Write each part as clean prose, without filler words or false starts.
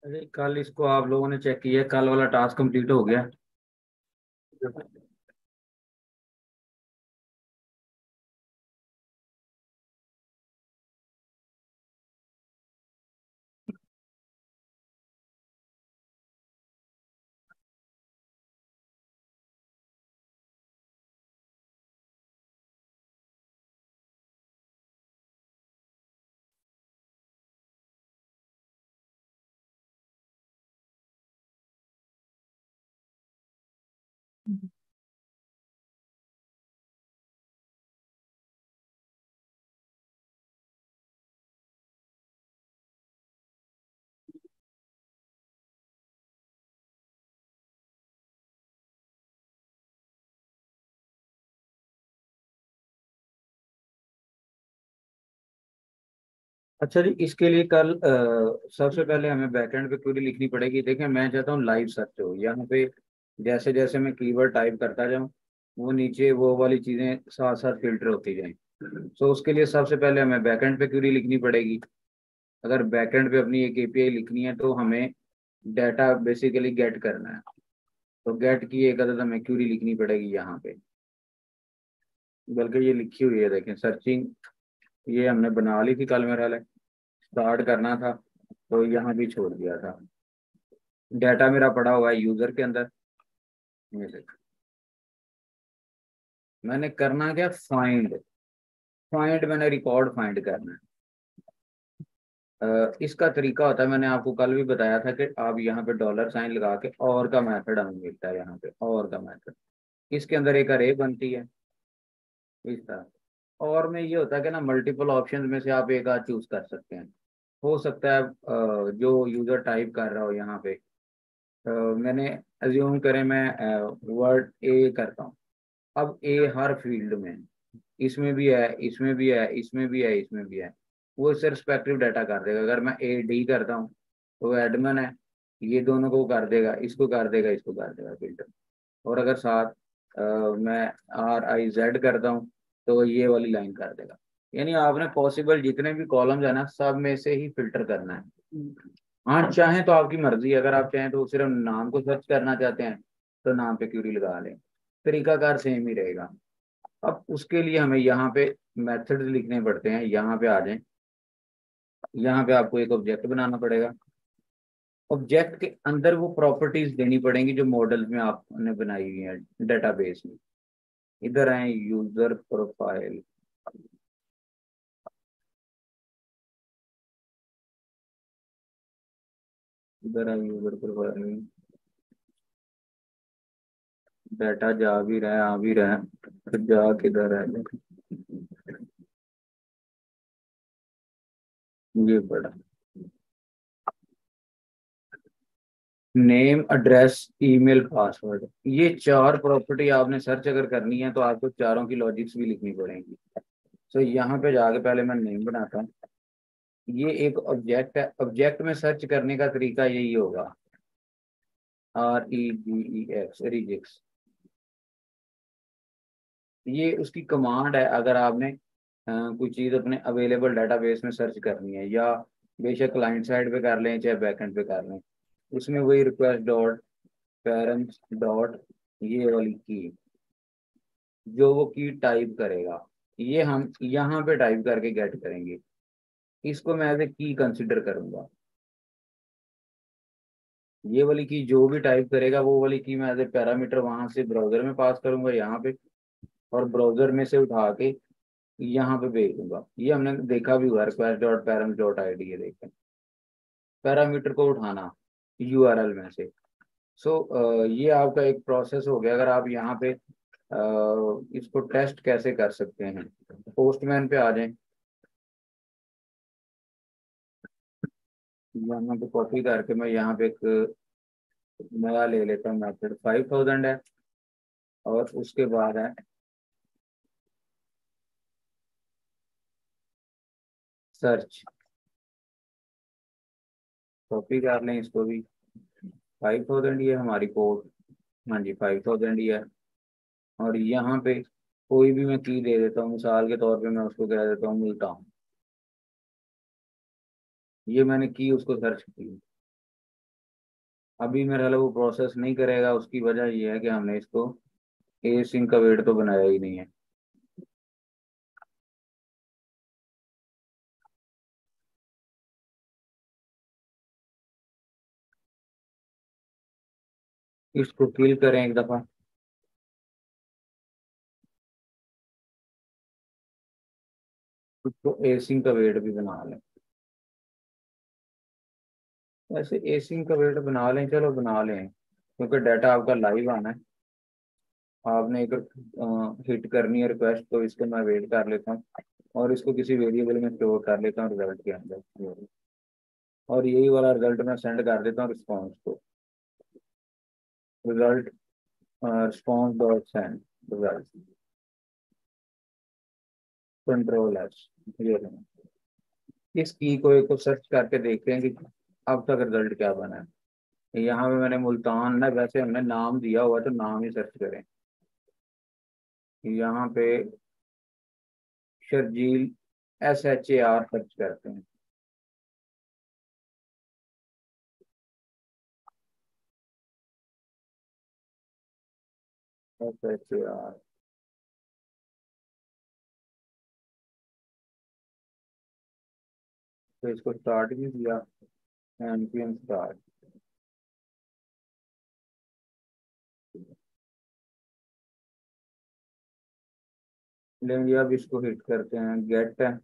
अरे कल इसको आप लोगों ने चेक किया, कल वाला टास्क कंप्लीट हो गया। अच्छा जी, इसके लिए कल सबसे पहले हमें बैकएंड पे क्वेरी लिखनी पड़ेगी। देखें, मैं चाहता हूँ लाइव सर्च हो यहाँ पे। जैसे जैसे मैं कीवर्ड टाइप करता जाऊँ, वो नीचे वो वाली चीजें साथ साथ फिल्टर होती जाएं। तो उसके लिए सबसे पहले हमें बैकएंड पे क्वेरी लिखनी पड़ेगी। अगर बैकएंड पे अपनी एक एपीआई लिखनी है तो हमें डाटा बेसिकली गेट करना है। तो गेट की एक अदद हमें क्वेरी लिखनी पड़ेगी यहाँ पे। बल्कि ये लिखी हुई है, देखें, सर्चिंग। ये हमने बना ली थी कल, मेरा स्टार्ट करना था तो यहाँ भी छोड़ दिया था। डाटा मेरा पड़ा हुआ है यूजर के अंदर। ये देखो, मैंने करना क्या, फाइंड। फाइंड मैंने रिकॉर्ड फाइंड करना है। इसका तरीका होता है, मैंने आपको कल भी बताया था कि आप यहाँ पे डॉलर साइन लगा के और का मेथड हमें मिलता है। यहाँ पे और का मेथड, इसके अंदर एक अरे बनती है इस तरह। और में ये होता है कि ना, मल्टीपल ऑप्शंस में से आप एक आध चूज कर सकते हैं। हो सकता है जो यूजर टाइप कर रहा हो यहाँ पे, मैंने अज्यूम करें मैं वर्ड ए करता हूँ। अब ए हर फील्ड में, इसमें भी है, इसमें भी है, इसमें भी है, इसमें भी है। वो इससे रिस्पेक्टिव डाटा कर देगा। अगर मैं ए डी करता हूँ तो एडमिन है, ये दोनों को कर देगा, इसको कर देगा, इसको कर देगा फिल्टर। और अगर साथ मैं आर आई जेड करता हूँ तो ये वाली लाइन कर देगा। यानी आपने पॉसिबल जितने भी कॉलम्स है ना, सब में से ही फिल्टर करना है। हाँ, चाहें तो आपकी मर्जी है। अगर आप चाहें तो सिर्फ नाम को सर्च करना चाहते हैं तो नाम पे क्यूरी लगा लें, तरीकाकार सेम ही रहेगा। अब उसके लिए हमें यहाँ पे मेथड्स लिखने पड़ते हैं। यहाँ पे आ जाएं, यहाँ पे आपको एक ऑब्जेक्ट बनाना पड़ेगा। ऑब्जेक्ट के अंदर वो प्रॉपर्टीज देनी पड़ेंगी जो मॉडल में आपने बनाई हुई है डेटाबेस में। इधर आए, यूजर प्रोफाइल। इधर आए यूजर प्रोफाइल। डाटा जा भी रहा है, आ भी रहा है, तो जा किधर है, ये पड़ा। नेम, एड्रेस, ईमेल, पासवर्ड, ये चार प्रॉपर्टी आपने सर्च अगर करनी है तो आपको चारों की लॉजिक्स भी लिखनी पड़ेंगी। तो यहाँ पे जाके पहले मैं नेम बनाता हूँ। ये एक ऑब्जेक्ट है। ऑब्जेक्ट में सर्च करने का तरीका यही होगा, आर ई जी ई एक्स, रिजिक्स। ये उसकी कमांड है। अगर आपने कोई चीज़ अपने अवेलेबल डाटाबेस में सर्च करनी है, या बेशक क्लाइंट साइड पे कर लें चाहे बैकएंड पे कर लें, उसमें वही रिक्वेस्ट डॉट पेरेंट्स डॉट ये वाली की, जो वो की टाइप करेगा, ये हम यहाँ पे टाइप करके गेट करेंगे। इसको मैं एज ए की कंसिडर करूंगा। ये वाली की जो भी टाइप करेगा, वो वाली की मैं एज ए पैरामीटर वहां से ब्राउजर में पास करूंगा यहाँ पे, और ब्राउजर में से उठा के यहाँ पे भेज दूंगा। ये हमने देखा भी हुआ, request dot param dot I D, ये देखें, पैरामीटर को उठाना यूआरएल में से। ये आपका एक प्रोसेस हो गया। अगर आप यहाँ पे इसको टेस्ट कैसे कर सकते हैं, पोस्टमैन पे आ जाएं। यहाँ पे कॉपी करके मैं यहाँ पे एक नया ले लेता हूँ मेथड, 5000 है। और उसके बाद है सर्च। कॉपी कर लें इसको भी, 5000 ही है हमारी कोड। हाँ जी, 5000 ही है। और यहाँ पे कोई भी मैं की दे देता हूँ, मिसाल के तौर पे मैं उसको कह देता हूँ मिलता हूँ। ये मैंने की उसको सर्च की। अभी मेरा वो प्रोसेस नहीं करेगा, उसकी वजह ये है कि हमने इसको ए सिंक का वेट तो बनाया ही नहीं है। इसको किल करें एक दफा। इसको ए सिंक का वेट भी बना लें। वैसे ए सिंक का वेट बना लें, चलो बना लें, क्योंकि डाटा आपका लाइव आना है। आपने एक हिट करनी है रिक्वेस्ट, तो इसको मैं वेट कर लेता हूँ और इसको किसी वेरिएबल में स्टोर कर लेता हूँ रिजल्ट के अंदर। और यही वाला रिजल्ट मैं सेंड कर देता हूँ रिस्पॉन्स को। Result response dot send result control S. ये लेना। इस की को एक को सर्च करके देखते हैं कि अब तक रिजल्ट क्या बना है। यहाँ पे मैंने मुल्तान ना, वैसे हमने नाम दिया हुआ है, तो नाम ही सर्च करें। यहाँ पे शर्जील SHAR सर्च करते हैं। SHAR। तो इसको स्टार्ट भी किया, NPM स्टार्ट। लेंगे अब इसको हिट करते हैं गेट है।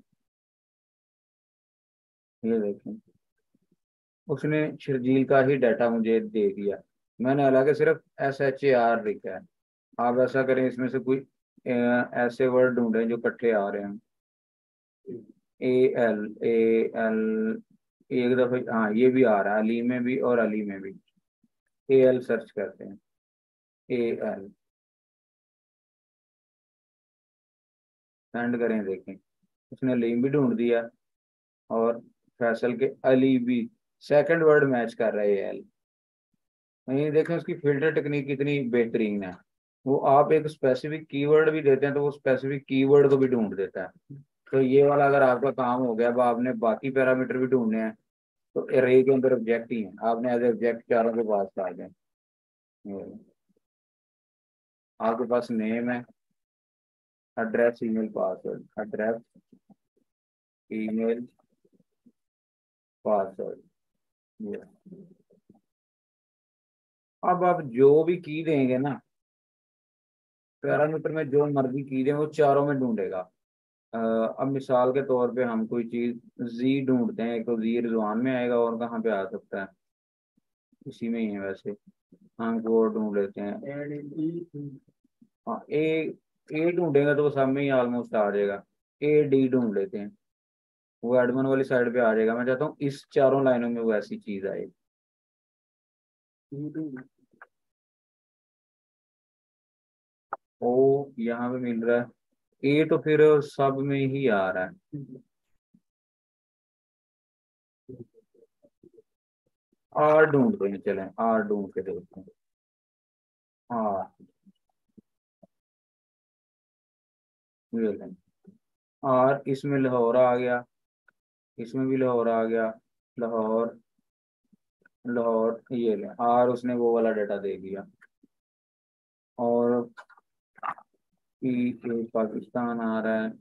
ये देखें, उसने शर्जील का ही डाटा मुझे दे दिया। मैंने हालांकि सिर्फ SHAR लिखा है। आप ऐसा करें, इसमें से कोई ऐसे वर्ड ढूंढें जो इकट्ठे आ रहे हैं। AL एक दफे, हाँ ये भी आ रहा है, अली में भी और अली में भी। AL सर्च करते हैं। AL सेंड करें, देखें उसने अली भी ढूंढ दिया और फैसल के अली भी सेकंड वर्ड मैच कर रहा है AL। ये देखें उसकी फिल्टर टेक्निक कितनी बेहतरीन है। वो आप एक स्पेसिफिक कीवर्ड भी देते हैं तो वो स्पेसिफिक कीवर्ड को भी ढूंढ देता है। तो ये वाला अगर आपका काम हो गया, अब आपने बाकी पैरामीटर भी ढूंढने हैं, तो अरे के अंदर ऑब्जेक्ट ही है, आपने एज ऑब्जेक्ट चारों के पास डाल दें। ये आपके पास नेम है, address, email, password, address, email, password. ये अब आप जो भी की देंगे ना, पैरामीटर में जो मर्जी की दें वो चारों में ढूंढेगा। अब मिसाल के तौर पे हम कोई चीज जी ढूंढते हैं, एक तो जी रिजवान में आएगा, और कहाँ पे आ सकता है, इसी में ही है वैसे। हम वो ढूंढ लेते हैं। हाँ ए ढूंढेगा तो वो सब में ही ऑलमोस्ट आ जाएगा। AD ढूंढ लेते हैं, वो एडमन वाली साइड पे आ जाएगा। मैं चाहता हूँ इस चारों लाइनों में वो ऐसी चीज आए। ओ यहाँ पे मिल रहा है, A तो फिर सब में ही आ रहा है। R ढूंढते हैं, चलें R ढूंढ के देखते हैं। हाँ ये लें, R इसमें लाहौर आ गया, इसमें भी लाहौर आ गया। लाहौर, लाहौर, ये लें R उसने वो वाला डाटा दे दिया। और पाकिस्तान आ रहा है।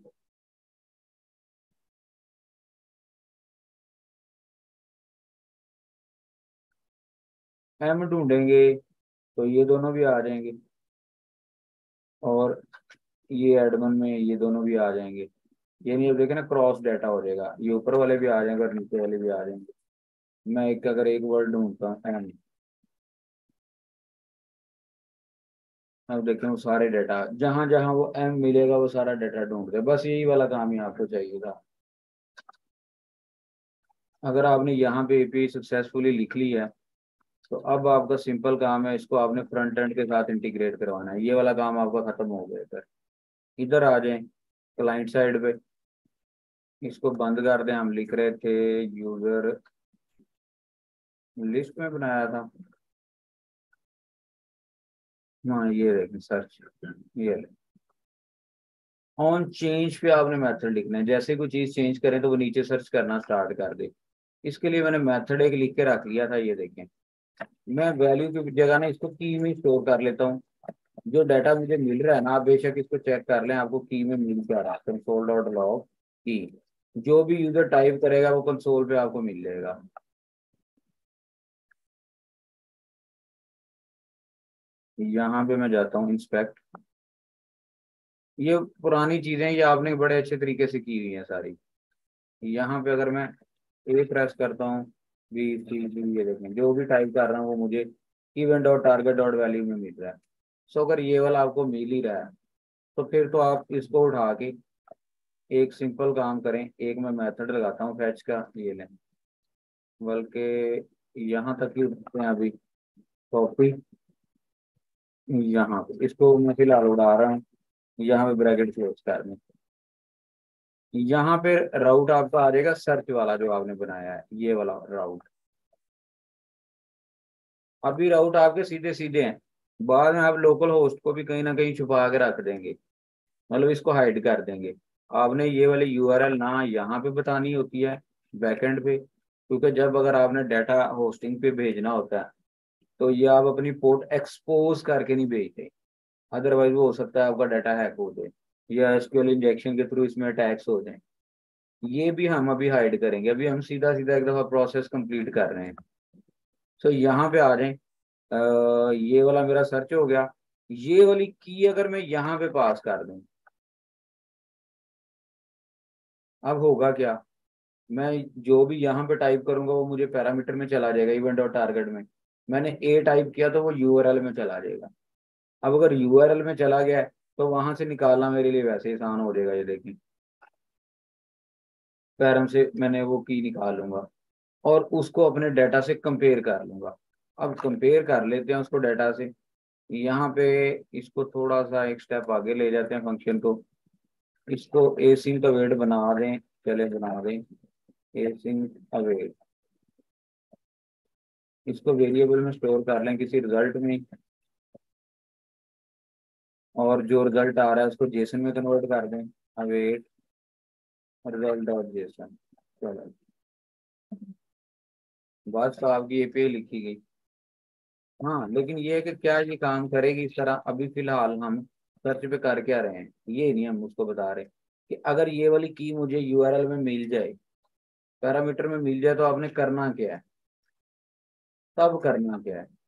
M ढूंढेंगे तो ये दोनों भी आ जाएंगे, और ये एडमन में ये दोनों भी आ जाएंगे। ये नहीं, अब देखे ना क्रॉस डाटा हो जाएगा, ये ऊपर वाले भी आ जाएंगे और नीचे वाले भी आ जाएंगे। मैं एक अगर एक वर्ड ढूंढता हूँ M, अब देखें वो सारे डाटा जहां जहां वो M मिलेगा वो सारा डाटा ढूंढ दे। बस यही वाला काम ही आपको चाहिए था। अगर आपने यहाँ पे API सक्सेसफुली लिख ली है, तो अब आपका सिंपल काम है, इसको आपने फ्रंट एंड के साथ इंटीग्रेट करवाना है। ये वाला काम आपका खत्म हो गया। इधर इधर आ जाएं क्लाइंट साइड पे, इसको बंद कर दें। हम लिख रहे थे यूजर लिस्ट में बनाया था। हाँ ये देखें सर्च, ये ऑन चेंज पे आपने मेथड लिखना है। जैसे कोई चीज चेंज करें तो वो नीचे सर्च करना स्टार्ट कर दे। इसके लिए मैंने मेथड एक लिख के रख लिया था, ये देखें। मैं वैल्यू की जगह ना इसको की में स्टोर कर लेता हूँ। जो डाटा मुझे मिल रहा है ना, आप बेशक इसको चेक कर लें आपको की में मिल क्या रहा है, कंसोल डॉट लॉग की। जो भी यूजर टाइप करेगा वो कंसोल पे आपको मिल जाएगा। यहाँ पे मैं जाता हूँ इंस्पेक्ट। ये पुरानी चीजें ये आपने बड़े अच्छे तरीके से की हुई हैं सारी। यहाँ पे अगर मैं ए प्रेस करता हूँ, बी सी डी, ये देखें जो भी टाइप कर रहा हूँ वो मुझे event dot target dot value में मिल रहा है। सो अगर ये वाला आपको मिल ही रहा है तो फिर तो आप इसको उठा के एक सिंपल काम करें। एक मैं मेथड लगाता हूँ फैच का, ये लें, बल्कि यहाँ तक ही उठते हैं अभी। कॉपी, यहाँ पे इसको मैं फिलहाल उड़ा रहा हूँ, यहाँ पे ब्रैकेट क्लोज कर दें। यहाँ पे राउट आपका आ जाएगा सर्च वाला जो आपने बनाया है, ये वाला राउट। अभी राउट आपके सीधे सीधे हैं, बाद में आप लोकल होस्ट को भी कहीं ना कहीं छुपा के रख देंगे, मतलब इसको हाइड कर देंगे। आपने ये वाली यूआरएल ना यहाँ पे बतानी होती है बैकएंड पे, क्योंकि जब अगर आपने डाटा होस्टिंग पे भेजना होता है तो ये आप अपनी पोर्ट एक्सपोज करके नहीं भेजते, अदरवाइज वो हो सकता है आपका डाटा हैक हो जाए या एसक्यूएल इंजेक्शन के थ्रू इसमें अटैक्स हो जाए। ये भी हम अभी हाइड करेंगे, अभी हम सीधा सीधा एक दफा प्रोसेस कंप्लीट कर रहे हैं। सो यहाँ पे आ जाए, ये वाला मेरा सर्च हो गया। ये वाली की अगर मैं यहाँ पे पास कर दूं, अब होगा क्या, मैं जो भी यहाँ पे टाइप करूंगा वो मुझे पैरामीटर में चला जाएगा, इवेंट और टारगेट में। मैंने ए टाइप किया तो वो यूआरएल में चला जाएगा। अब अगर यूआरएल में चला गया है तो वहां से निकालना मेरे लिए वैसे ही आसान हो जाएगा। ये देखिए पैरम से मैंने वो की निकाल लूंगा और उसको अपने डाटा से कंपेयर कर लूंगा। अब कंपेयर कर लेते हैं उसको डाटा से। यहाँ पे इसको थोड़ा सा एक स्टेप आगे ले जाते हैं फंक्शन को, इसको एसिंक अवेट बना दें, चले बना दें एसिंक अवेट। इसको वेरिएबल में स्टोर कर लें किसी रिजल्ट में, और जो रिजल्ट आ रहा है उसको जेसन में कन्वर्ट कर दें, अवेट रिजल्ट डॉट जेसन। चलो बस तो आपकी एपीआई लिखी गई। हाँ लेकिन ये है कि क्या ये काम करेगी इस तरह, अभी फिलहाल हम सर्च पे कर क्या रहे हैं ये नहीं हम उसको बता रहे कि अगर ये वाली की मुझे यूआरएल में मिल जाए, पैरामीटर में मिल जाए तो आपने करना क्या है, तब करना क्या है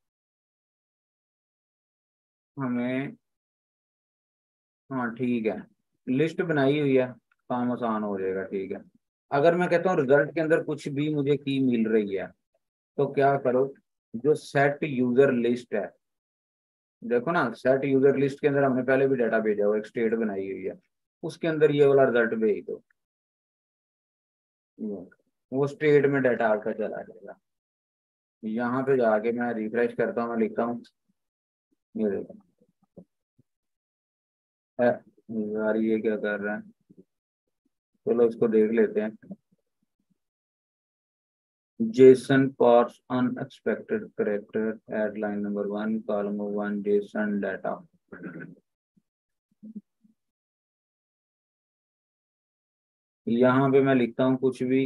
हमें। हाँ ठीक है, लिस्ट बनाई हुई है, काम आसान हो जाएगा। ठीक है, अगर मैं कहता हूँ रिजल्ट के अंदर कुछ भी मुझे की मिल रही है तो क्या करो, जो सेट यूजर लिस्ट है, देखो ना सेट यूजर लिस्ट के अंदर हमने पहले भी डाटा भेजा हुआ, एक स्टेट बनाई हुई है, उसके अंदर ये वाला रिजल्ट भेज दो। वो स्टेट में डाटा आपका चला जाएगा। यहाँ पे जाके मैं रिफ्रेश करता हूँ, मैं लिखता हूँ, ये देखो है, यार ये क्या कर रहा है, चलो इसको देख लेते हैं। JSON parse unexpected character at line number 1 column 1 JSON data. यहाँ पे मैं लिखता हूँ कुछ भी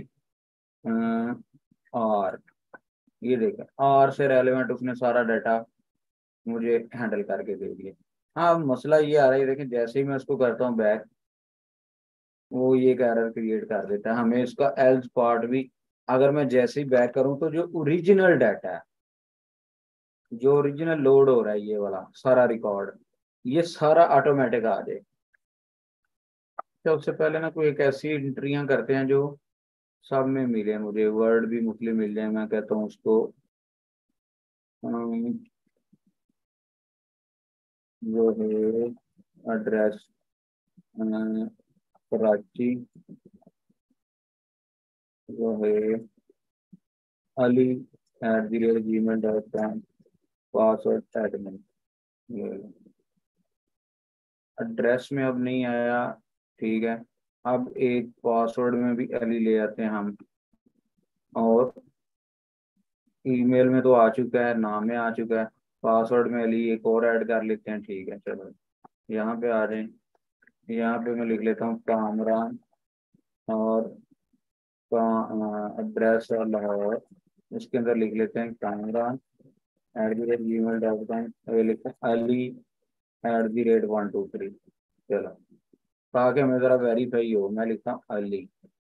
आर, ये देखें आर से रेलेवेंट उसने सारा डाटा मुझे हैंडल करके दे दिया। हाँ अब मसला ये आ रहा है, देखें जैसे ही मैं उसको करता हूँ बैक, वो ये एक एरर क्रिएट कर देता है। हमें इसका एल्स पार्ट भी, अगर मैं जैसे ही बैक करूँ तो जो ओरिजिनल डाटा है, जो ओरिजिनल लोड हो रहा है ये वाला सारा रिकॉर्ड, ये सारा ऑटोमेटिक आ जाए। सबसे पहले ना कोई एक ऐसी एंट्रियां करते हैं जो सब में मिले, मुझे वर्ड भी मुस्लिम मिल जाए, मैं कहता हूँ उसको अम, जो है एड्रेस कराची, जो है Ali @gmail.com, password admin. Address में अब नहीं आया, ठीक है। अब एक पासवर्ड में भी अली ले आते हैं हम, और ईमेल में तो आ चुका है, नाम में आ चुका है, पासवर्ड में अली एक और ऐड कर लेते हैं। ठीक है चलो यहाँ पे आ जाए, यहाँ पे मैं लिख लेता हूँ कामरान, और एड्रेस लाहौर, इसके अंदर लिख लेते हैं कामरान @gmail.com, ये लिखा Ali@123। चलो, ताकि मैं जरा वेरीफाई हो, मैं लिखता हूँ अली।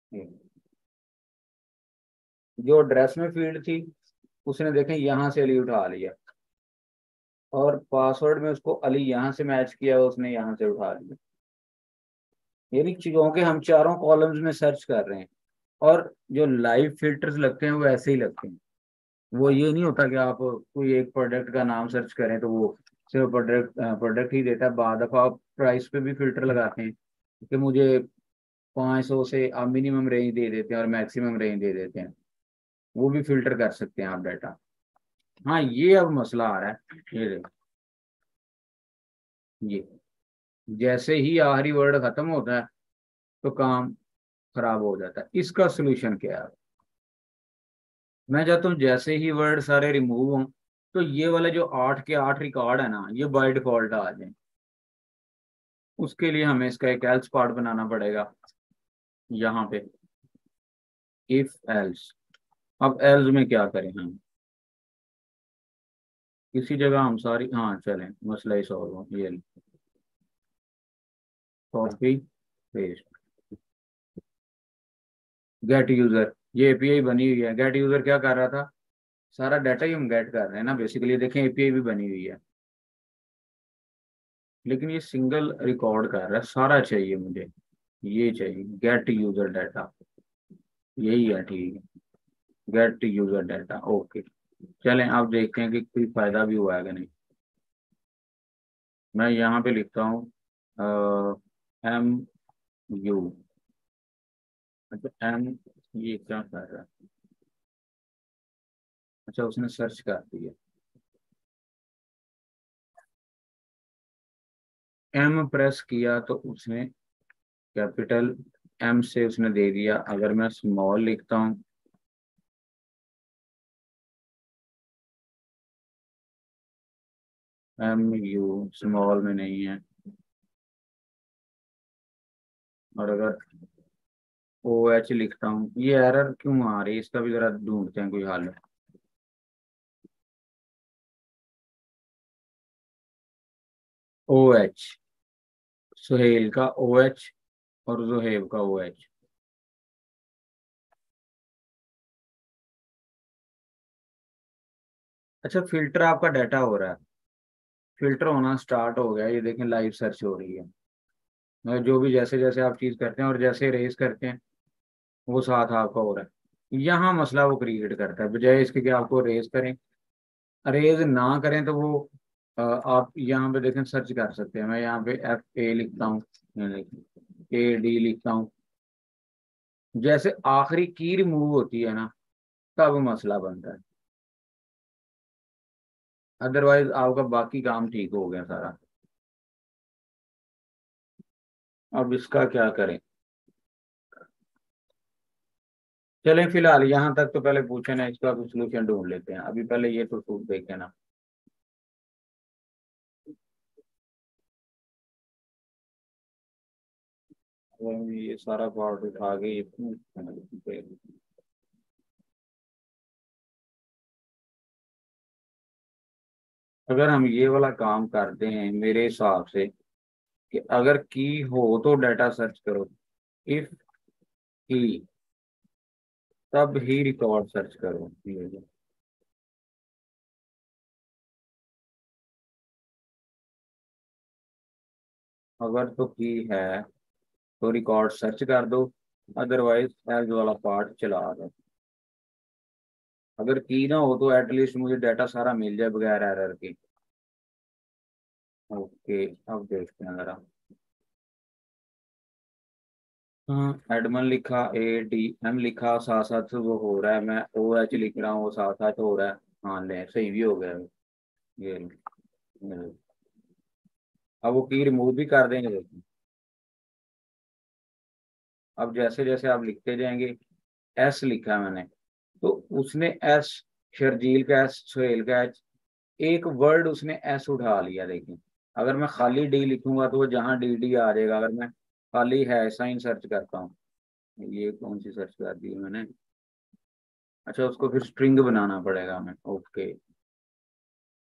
जो एड्रेस में फील्ड थी उसने देखें यहाँ से अली उठा लिया, और पासवर्ड में उसको अली यहाँ से मैच किया, उसने यहाँ से उठा लिया। यानी चीजों के हम चारों कॉलम्स में सर्च कर रहे हैं, और जो लाइव फिल्टर्स लगते हैं वो ऐसे ही लगते हैं। वो ये नहीं होता कि आप कोई एक प्रोडक्ट का नाम सर्च करें तो वो सिर्फ प्रोडक्ट प्रोडक्ट ही देता है। बाद दफा आप प्राइस पे भी फिल्टर लगाते हैं कि मुझे 500 से आप मिनिमम रेंज दे देते हैं और मैक्सिमम रेंज दे देते हैं। वो भी फिल्टर कर सकते हैं आप डाटा। हाँ, ये अब मसला आ रहा है। ये देखो, ये जैसे ही आखिरी वर्ड खत्म होता है तो काम खराब हो जाता है। इसका सोल्यूशन क्या है? मैं चाहता हूँ जैसे ही वर्ड सारे रिमूव हों तो ये वाले जो 8 के 8 रिकॉर्ड है ना, ये बाय डिफॉल्ट आ जाए। उसके लिए हमें इसका एक एल्स पार्ट बनाना पड़ेगा यहाँ पे, इफ एल्स। अब एल्स में क्या करें हम? किसी जगह हम सारी, हाँ चलें, मसला ही सॉल्व हो। ये कॉपी पेस्ट, गेट यूजर, ये एपीआई बनी हुई है। गेट यूजर क्या कर रहा था? सारा डाटा ही हम गेट कर रहे हैं ना बेसिकली। देखें, एपीआई भी बनी हुई है, लेकिन ये सिंगल रिकॉर्ड कर रहा है। सारा चाहिए मुझे, ये चाहिए गेट यूजर डाटा, यही है, ठीक है। Get user data, okay. चलें अब देखते हैं कि कोई फायदा भी हुआ है कि नहीं। मैं यहाँ पे लिखता हूँ MU। अच्छा, ये क्या कर रहा है? अच्छा, उसने सर्च कर दिया। M प्रेस किया तो उसने कैपिटल M से उसने दे दिया। अगर मैं स्मॉल लिखता हूँ, MU स्मॉल में नहीं है। और अगर OH लिखता हूँ, ये एरर क्यों आ रही है? इसका भी जरा ढूंढते हैं कोई हल। OH, सुहेल का OH और जुहेब का OH। अच्छा, फिल्टर आपका डाटा हो रहा है, फिल्टर होना स्टार्ट हो गया। ये देखें, लाइव सर्च हो रही है। मतलब जो भी जैसे जैसे आप चीज करते हैं और जैसे रेस करते हैं वो साथ आपका हो रहा है। यहाँ मसला वो क्रिएट करता है, बजाय इसके कि आपको रेस करें। रेज ना करें तो वो आप यहाँ पे देखें सर्च कर सकते हैं। मैं यहाँ पे FA लिखता हूँ, AD लिखता हूँ। जैसे आखिरी की रिमूव होती है ना, तब मसला बनता है। अदरवाइज आपका बाकी काम ठीक हो गया सारा। अब इसका क्या करें? चलें, फिलहाल यहाँ तक तो पहले पूछे ना, इसका कुछ सोल्यूशन ढूंढ लेते हैं। अभी पहले ये तो सूट देखे ना। अब ये सारा पार्ट उठा के अगर हम ये वाला काम करते हैं मेरे हिसाब से, कि अगर की हो तो डाटा सर्च करो, इफ की तब ही रिकॉर्ड सर्च करो। अगर तो की है तो रिकॉर्ड सर्च कर दो, अदरवाइज एज वाला पार्ट चला दो। अगर की ना हो तो एटलीस्ट मुझे डाटा सारा मिल जाए बगैर एरर के। ओके, अब देखते हैं जरा। हाँ, एडमन लिखा, ADM लिखा, साथ साथ वो हो रहा है। मैं OH लिख रहा हूँ, वो साथ साथ हो रहा है। हाँ ले, सही भी हो गया। ये अब वो की रिमूव भी कर देंगे, देखिए। अब जैसे जैसे आप लिखते जाएंगे, S लिखा है मैंने, तो उसने S, शर्जील का S, सुहेल का H, एक वर्ड उसने S उठा लिया। देखिए, अगर मैं खाली D लिखूंगा तो वो जहाँ DD आ जाएगा। अगर मैं खाली है साइन सर्च करता हूँ, ये कौन सी सर्च कर दी मैंने? अच्छा, उसको फिर स्ट्रिंग बनाना पड़ेगा हमें, ओके।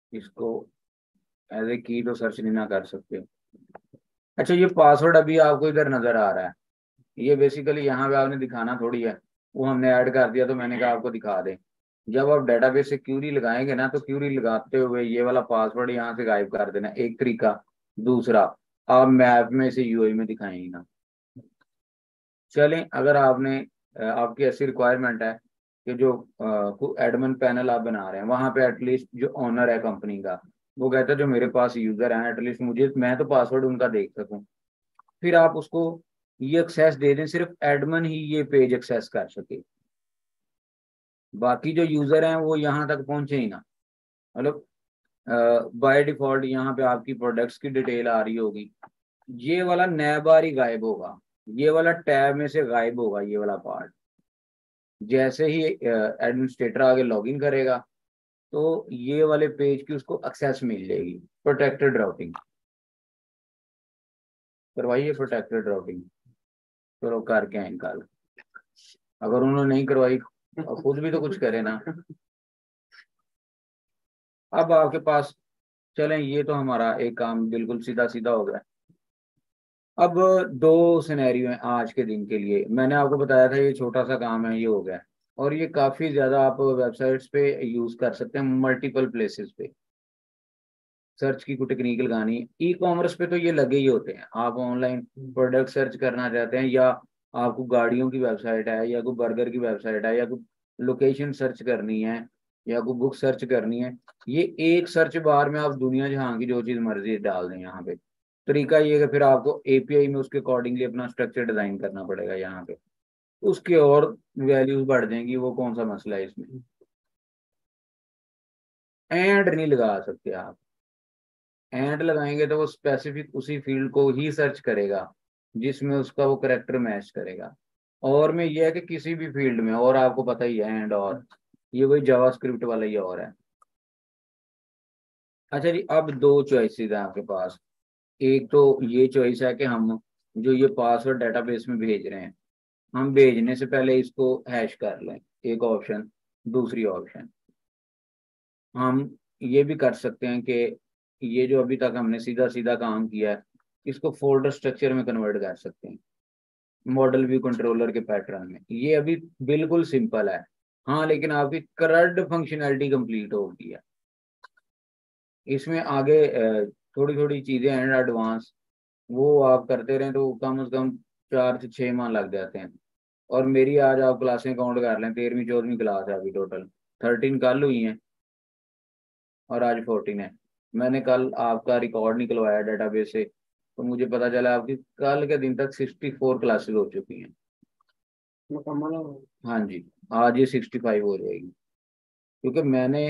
इसको एज ए की तो सर्च नहीं ना कर सकते। अच्छा, ये पासवर्ड अभी आपको इधर नजर आ रहा है, ये बेसिकली यहाँ पे आपने दिखाना थोड़ी है, वो हमने ऐड कर दिया तो मैंने कहा आपको दिखा दें। जब आप डेटाबेस से क्यूरी लगाएंगे ना, तो क्यूरी लगाते हुए ये वाला पासवर्ड यहाँ से गायब कर देना, एक तरीका। दूसरा, आप मैप में से यूआई में दिखाएंगे ना। चलें, अगर आपने आपकी ऐसी रिक्वायरमेंट है कि जो एडमिन पैनल आप बना रहे हैं, वहां पे एटलीस्ट जो ओनर है कंपनी का, वो कहता है जो मेरे पास यूजर हैं एटलीस्ट मुझे, मैं तो पासवर्ड उनका देख सकूं, फिर आप उसको ये एक्सेस दे दें, सिर्फ एडमिन ही ये पेज एक्सेस कर सके, बाकी जो यूजर हैं वो यहाँ तक पहुंचे ही ना। मतलब बाय डिफॉल्ट यहाँ पे आपकी प्रोडक्ट्स की डिटेल आ रही होगी, ये वाला नया बार ही गायब होगा, ये वाला टैब में से गायब होगा ये वाला पार्ट। जैसे ही एडमिनिस्ट्रेटर आगे लॉगिन करेगा, तो ये वाले पेज की उसको एक्सेस मिल जाएगी। प्रोटेक्टेड राउटिंग करवाइए, प्रोटेक्टेड राउटिंग करो, करके आए कल। अगर उन्होंने नहीं करवाई, खुद भी तो कुछ करे ना। अब आपके पास, चलें, ये तो हमारा एक काम बिल्कुल सीधा सीधा हो गया। अब दो सिनेरियो हैं आज के दिन के लिए, मैंने आपको बताया था ये छोटा सा काम है, ये हो गया। और ये काफी ज्यादा आप वेबसाइट्स पे यूज कर सकते हैं, मल्टीपल प्लेसेस पे। सर्च की कोई टेक्निक लगानी है, ई कॉमर्स पे तो ये लगे ही होते हैं। आप ऑनलाइन प्रोडक्ट सर्च करना चाहते हैं, या आपको गाड़ियों की वेबसाइट है, या कोई बर्गर की वेबसाइट है, या कोई लोकेशन सर्च करनी है, या कोई बुक सर्च करनी है, ये एक सर्च बार में आप दुनिया जहाँ की जो चीज मर्जी डाल दें यहाँ पे। तरीका ये है कि फिर आपको एपीआई में उसके अकॉर्डिंगली अपना स्ट्रक्चर डिजाइन करना पड़ेगा यहाँ पे, उसके और वैल्यूज बढ़ जाएंगी, वो कौन सा मसला है इसमें। एंड नहीं लगा सकते आप, एंड लगाएंगे तो वो स्पेसिफिक उसी फील्ड को ही सर्च करेगा जिसमें उसका वो करेक्टर मैच करेगा। और में यह है कि किसी भी फील्ड में, और आपको पता ही है एंड और, ये वही जावास्क्रिप्ट वाला ही और है। अच्छा जी, अब दो चॉइसेस है आपके पास। एक तो ये चॉइस है कि हम जो ये पासवर्ड डेटाबेस में भेज रहे हैं, हम भेजने से पहले इसको हैश कर लें, एक ऑप्शन। दूसरी ऑप्शन, हम ये भी कर सकते हैं कि ये जो अभी तक हमने सीधा सीधा काम किया है, इसको फोल्डर स्ट्रक्चर में कन्वर्ट कर सकते हैं, मॉडल व्यू कंट्रोलर के पैटर्न में। ये अभी बिल्कुल सिंपल है। हाँ, लेकिन आपकी करंट फंक्शनैलिटी कंप्लीट होगी है, इसमें आगे थोड़ी थोड़ी चीजें हैं एडवांस, वो आप करते रहें तो कम से कम 4 से 6 माह लग जाते हैं। और मेरी आज आप क्लासें काउंट कर लें, 13वीं 14वीं क्लास है अभी टोटल, 13 कल हुई हैं और आज 14 है। मैंने कल आपका रिकॉर्ड निकलवाया डेटाबेस से, तो मुझे पता चला आपकी कल के दिन तक 64 क्लासेस हो चुकी हैं मुकम्मल। हाँ जी, आज ये 65 हो जाएगी। क्योंकि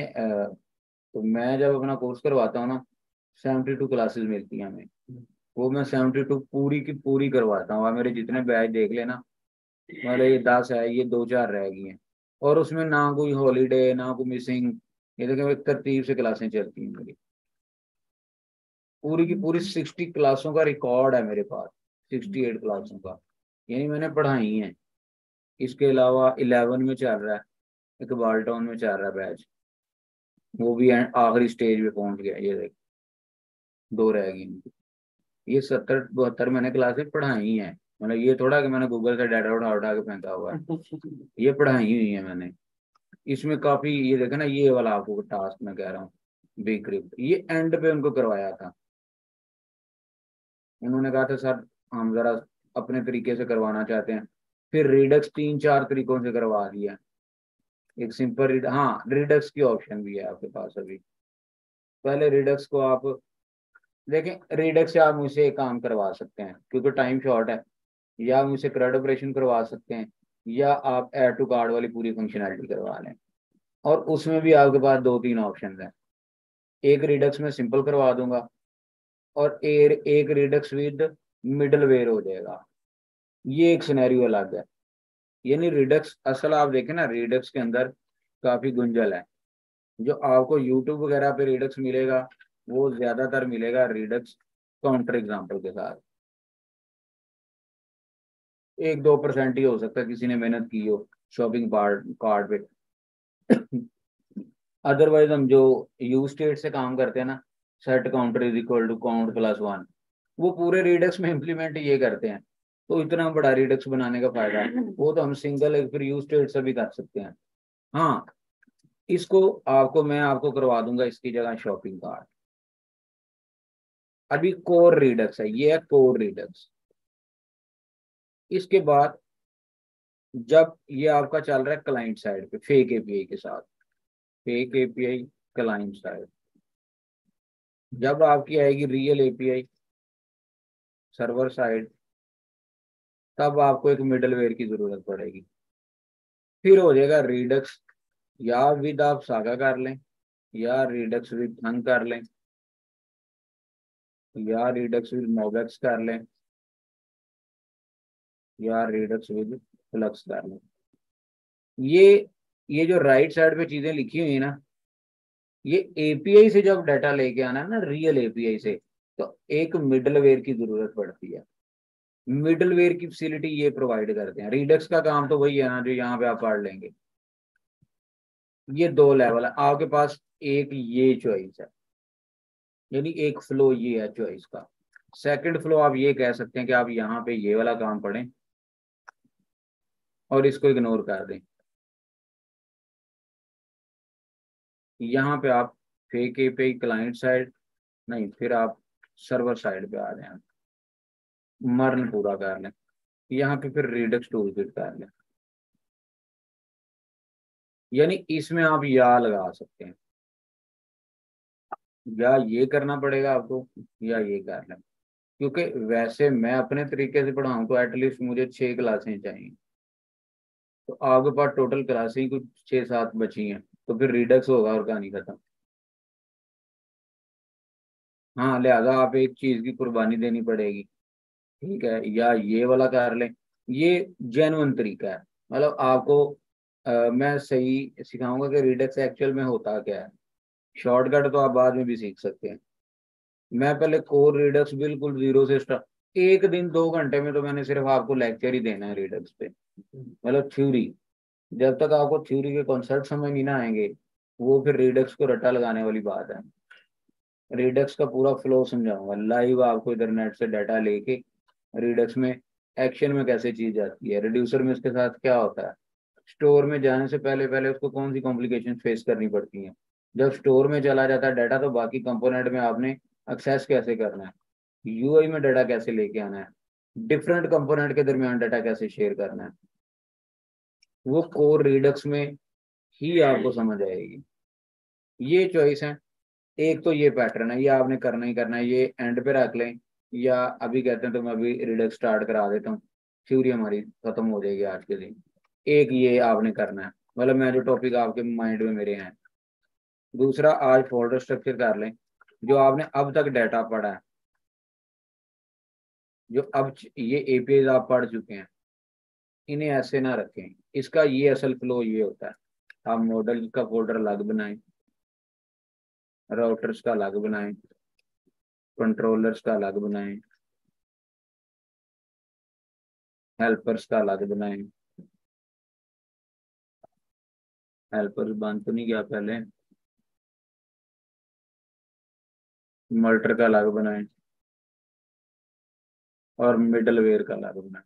तो मैं जब अपना कोर्स करवाता हूँ ना, 72 क्लासेस मिलती हैं हमें, वो मैं 72 पूरी की पूरी करवाता हूँ। और मेरे जितने बैच देख लेना, मतलब ये 10 है, ये 2 4 रह गई हैं, और उसमें ना कोई हॉलीडे ना कोई मिसिंग। ये देखो, एक तरतीब से क्लासें चलती हैं मेरी, पूरी की पूरी 60 क्लासों का रिकॉर्ड है मेरे पास, 68 क्लासों का, यानी मैंने पढ़ाई है। इसके अलावा 11 में चल रहा है, इकबाल टाउन में चल रहा है बैच, वो भी आखिरी स्टेज पे पहुंच गया, ये देख, 2 रह गई। ये 70 72 मैंने क्लासेस पढ़ाई हैं, मतलब ये थोड़ा कि मैंने गूगल से डाटा उठा उठा के फेंका हुआ है, ये पढ़ाई हुई है मैंने। इसमें काफी, ये देखा ना, ये वाला आपको टास्क मैं कह रहा हूँ, बीक्रिप्ट, ये एंड पे उनको करवाया था। उन्होंने कहा था सर हम जरा अपने तरीके से करवाना चाहते हैं, फिर रिडक्स 3 4 तरीकों से करवा दिया। एक सिंपल हाँ, रिडक्स की ऑप्शन भी है आपके पास अभी। पहले रिडक्स को आप देखें, रिडक्स से आप मुझसे एक काम करवा सकते हैं क्योंकि टाइम शॉर्ट है, या मुझसे क्रड ऑपरेशन करवा सकते हैं, या आप ऐड टू कार्ड वाली पूरी फंक्शनैलिटी करवा लें। और उसमें भी आपके पास 2 3 ऑप्शन हैं। एक रिडक्स में सिंपल करवा दूंगा, और एक रिडक्स विद मिडल वेयर हो जाएगा, ये एक सिनेरियो अलग है। यानी रिडक्स, असल आप देखें ना, रिडक्स के अंदर काफी गुंजल है। जो आपको यूट्यूब वगैरह पे रिडक्स मिलेगा, वो ज्यादातर मिलेगा रिडक्स काउंटर एग्जाम्पल के साथ। 1 2% ही हो सकता है किसी ने मेहनत की हो शॉपिंग कार्ड पे। अदरवाइज हम जो यूज स्टेट से काम करते हैं ना, set counter is equal to count plus one, वो पूरे रिडक्स में इम्प्लीमेंट ये करते हैं। तो इतना बड़ा रिडक्स बनाने का फायदा है, वो तो हम सिंगल फिर यूज स्टेट से भी कर सकते हैं। हाँ, इसको आपको मैं आपको करवा दूंगा इसकी जगह शॉपिंग कार्ट। अभी कोर रिडक्स है, ये है कोर रिडक्स। इसके बाद जब ये आपका चल रहा है क्लाइंट साइड पे फेक एपीआई के साथ, फेक एपीआई क्लाइंट साइड, जब आपकी आएगी रियल एपीआई सर्वर साइड, तब आपको एक मिडलवेयर की जरूरत पड़ेगी। फिर हो जाएगा रिडक्स, या विद आप सागा कर लें, या रिडक्स विद थंग कर लें, या रिडक्स विद मोबेक्स कर लें, या रिडक्स विद फ्लक्स कर लें। ये ये जो राइट साइड पे चीजें लिखी हुई है ना, ये एपीआई से जब डाटा लेके आना है ना, रियल एपीआई से, तो एक मिडलवेयर की जरूरत पड़ती है। मिडलवेयर की फैसिलिटी ये प्रोवाइड करते हैं। रिडक्स का काम तो वही है ना जो यहाँ पे आप पढ़ लेंगे। ये दो लेवल है आपके पास, एक ये चॉइस है, यानी एक फ्लो ये है चॉइस का। सेकंड फ्लो आप ये कह सकते हैं कि आप यहाँ पे ये वाला काम पढ़ें और इसको इग्नोर कर दें। यहाँ पे आप फेक एपीआई क्लाइंट साइड नहीं, फिर आप सर्वर साइड पे आ जाए, मर्न पूरा कर लें, यहाँ पे फिर रिडक्स टूल किट कर लें। यानी इसमें आप या लगा सकते हैं, या ये करना पड़ेगा आपको, या ये कर लें। क्योंकि वैसे मैं अपने तरीके से पढ़ाऊँ तो एटलीस्ट मुझे 6 क्लासें चाहिए, तो आपके पास टोटल क्लासें ही कुछ 6-7 बची हैं, तो फिर रिडक्स होगा और कहानी खत्म। हाँ, लिहाजा आप एक चीज की कुर्बानी देनी पड़ेगी। ठीक है, या ये वाला कर लें, ये जेन्युइन तरीका है। मतलब आपको मैं सही सिखाऊंगा कि रिडक्स एक्चुअल में होता क्या है। शॉर्टकट तो आप बाद में भी सीख सकते हैं। मैं पहले कोर रिडक्स बिल्कुल जीरो से स्टार्ट, 1 दिन 2 घंटे में तो मैंने सिर्फ आपको लेक्चर ही देना है रिडक्स पे, मतलब थ्योरी। जब तक आपको थ्योरी के कॉन्सेप्ट समझ नहीं ना आएंगे, वो फिर रिडक्स को रट्टा लगाने वाली बात है। रिडक्स का पूरा फ्लो समझाऊंगा लाइव आपको, इधर नेट से डाटा लेके रिडक्स में एक्शन में कैसे चीज आती है, रिड्यूसर में इसके साथ क्या होता है, स्टोर में जाने से पहले पहले उसको कौन सी कॉम्प्लिकेशन फेस करनी पड़ती हैं, जब स्टोर में चला जाता है डाटा तो बाकी कंपोनेंट में आपने एक्सेस कैसे करना है, यूआई में डाटा कैसे लेके आना है, डिफरेंट कंपोनेंट के दरमियान डाटा कैसे शेयर करना है, वो कोर रिडक्स में ही आपको समझ आएगी। ये चॉइस है। एक तो ये पैटर्न है, ये आपने करना ही करना है, ये एंड पे रख लें, या अभी कहते हैं तो मैं अभी रिडक्स स्टार्ट करा देता हूँ, थ्योरी हमारी खत्म हो जाएगी आज के दिन। एक ये आपने करना है, मतलब मैं जो टॉपिक आपके माइंड में मेरे हैं। दूसरा, आज फोल्डर स्ट्रक्चर कर लें, जो आपने अब तक डाटा पढ़ा है, जो अब ये एपीआई आप पढ़ चुके हैं, इन्हें ऐसे ना रखें। इसका ये असल फ्लो ये होता है, आप मॉडल का फोल्डर अलग बनाएं, राउटर्स का अलग बनाएं, कंट्रोलर्स का अलग बनाएं, हेल्पर्स का अलग बनाएं। हेल्पर्स बंद तो नहीं किया पहले, मल्टर का अलग बनाएं, और मिडलवेयर का अलग बनाएं।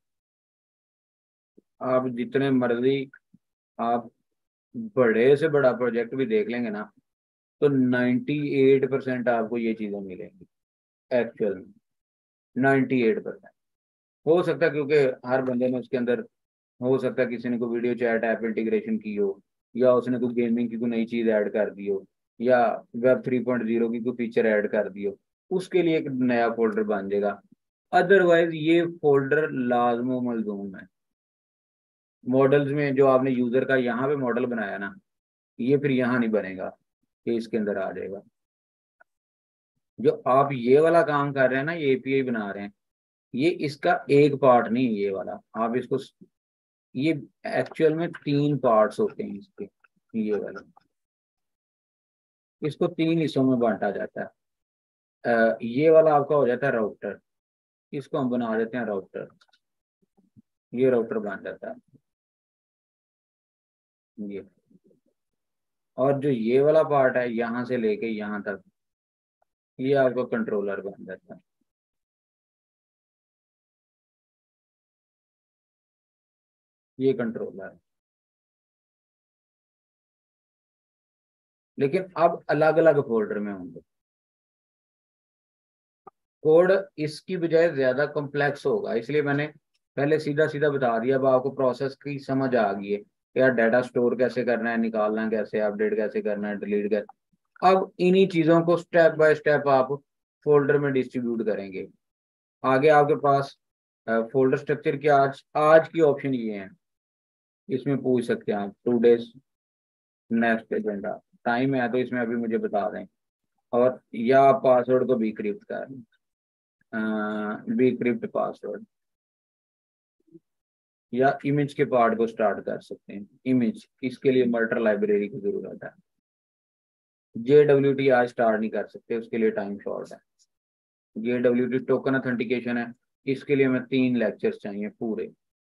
आप जितने मर्जी आप बड़े से बड़ा प्रोजेक्ट भी देख लेंगे ना, तो 98% आपको ये चीजें मिलेंगी एक्चुअल में। 98%। हो सकता है क्योंकि हर बंदे ने उसके अंदर, हो सकता है किसी ने कोई वीडियो चैट ऐप इंटीग्रेशन की हो, या उसने कोई गेमिंग की कोई नई चीज ऐड कर दी हो, या वेब 3.0 की कोई फीचर ऐड कर दी हो, उसके लिए एक नया फोल्डर बन जाएगा। अदरवाइज ये फोल्डर लाजमो मलजूम है। मॉडल्स में जो आपने यूजर का यहाँ पे मॉडल बनाया ना, ये फिर यहाँ नहीं बनेगा, ये इसके अंदर आ जाएगा। जो आप ये वाला काम कर रहे हैं ना, ये एपीआई बना रहे हैं, ये इसका एक पार्ट नहीं है ये वाला। आप इसको, ये एक्चुअल में 3 पार्ट्स होते हैं इसके, ये वाले, इसको 3 हिस्सों में बांटा जाता है। ये वाला आपका हो जाता है राउटर, इसको हम बना देते हैं राउटर, ये राउटर बन जाता है ये। और जो ये वाला पार्ट है यहाँ से लेके यहाँ तक, ये आपका कंट्रोलर बन जाता है। ये कंट्रोलर है, लेकिन अब अलग अलग फोल्डर में होंगे। कोड इसकी बजाय ज्यादा कॉम्प्लेक्स होगा, इसलिए मैंने पहले सीधा सीधा बता दिया। अब आपको प्रोसेस की समझ आ गई है कि यार डाटा स्टोर कैसे करना है, निकालना कैसे, अपडेट कैसे करना है, डिलीट कैसे। अब इन्हीं चीजों को स्टेप बाय स्टेप आप फोल्डर में डिस्ट्रीब्यूट करेंगे। आगे आपके पास फोल्डर स्ट्रक्चर की आज आज की ऑप्शन ये है, इसमें पूछ सकते हैं आप 2 days नेक्स्ट एजेंडा, टाइम है तो इसमें अभी मुझे बता दें। और या पासवर्ड को भी क्रिप्ट कर, बी क्रिप्ट पासवर्ड, या इमेज के पार्ट को स्टार्ट कर सकते हैं। इमेज, इसके लिए मल्टर लाइब्रेरी की जरूरत है। JWT आज स्टार्ट नहीं कर सकते, उसके लिए टाइम शॉर्ट है। JWT टोकन ऑथेंटिकेशन है, इसके लिए मैं 3 लेक्चर्स चाहिए पूरे।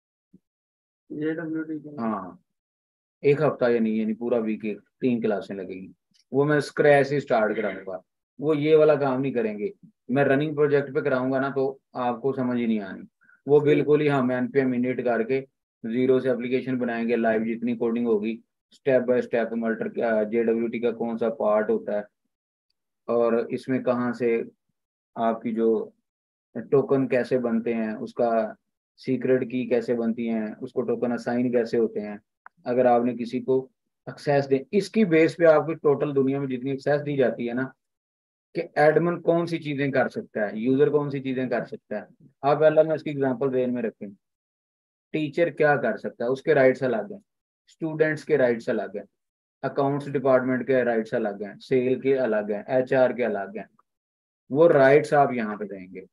JWT, हाँ, एक हफ्ता या नहीं, यानी पूरा वीक, 3 क्लासें लगेगी। वो मैं स्क्रैच से स्टार्ट कराऊंगा, वो ये वाला काम नहीं करेंगे। मैं रनिंग प्रोजेक्ट पे कराऊंगा ना तो आपको समझ ही नहीं आनी। वो बिल्कुल ही हम npm init करके जीरो से एप्लीकेशन बनाएंगे लाइव, जितनी कोडिंग होगी step by step, Multer JWT का कौन सा पार्ट होता है, और इसमें कहाँ से आपकी जो टोकन कैसे बनते हैं, उसका सीक्रेट की कैसे बनती हैं, उसको टोकन असाइन कैसे होते हैं, अगर आपने किसी को एक्सेस दे, इसकी बेस पे आपकी टोटल दुनिया में जितनी एक्सेस दी जाती है ना, कि एडमिन कौन सी चीजें कर सकता है, यूजर कौन सी चीजें कर सकता है। आप पहला मैं इसकी एग्जांपल देन में रखें, टीचर क्या कर सकता है, उसके राइट्स अलग हैं, स्टूडेंट्स के राइट्स अलग हैं, अकाउंट्स डिपार्टमेंट के राइट्स अलग हैं, सेल के अलग हैं, HR के अलग हैं। वो राइट्स आप यहाँ पे देंगे।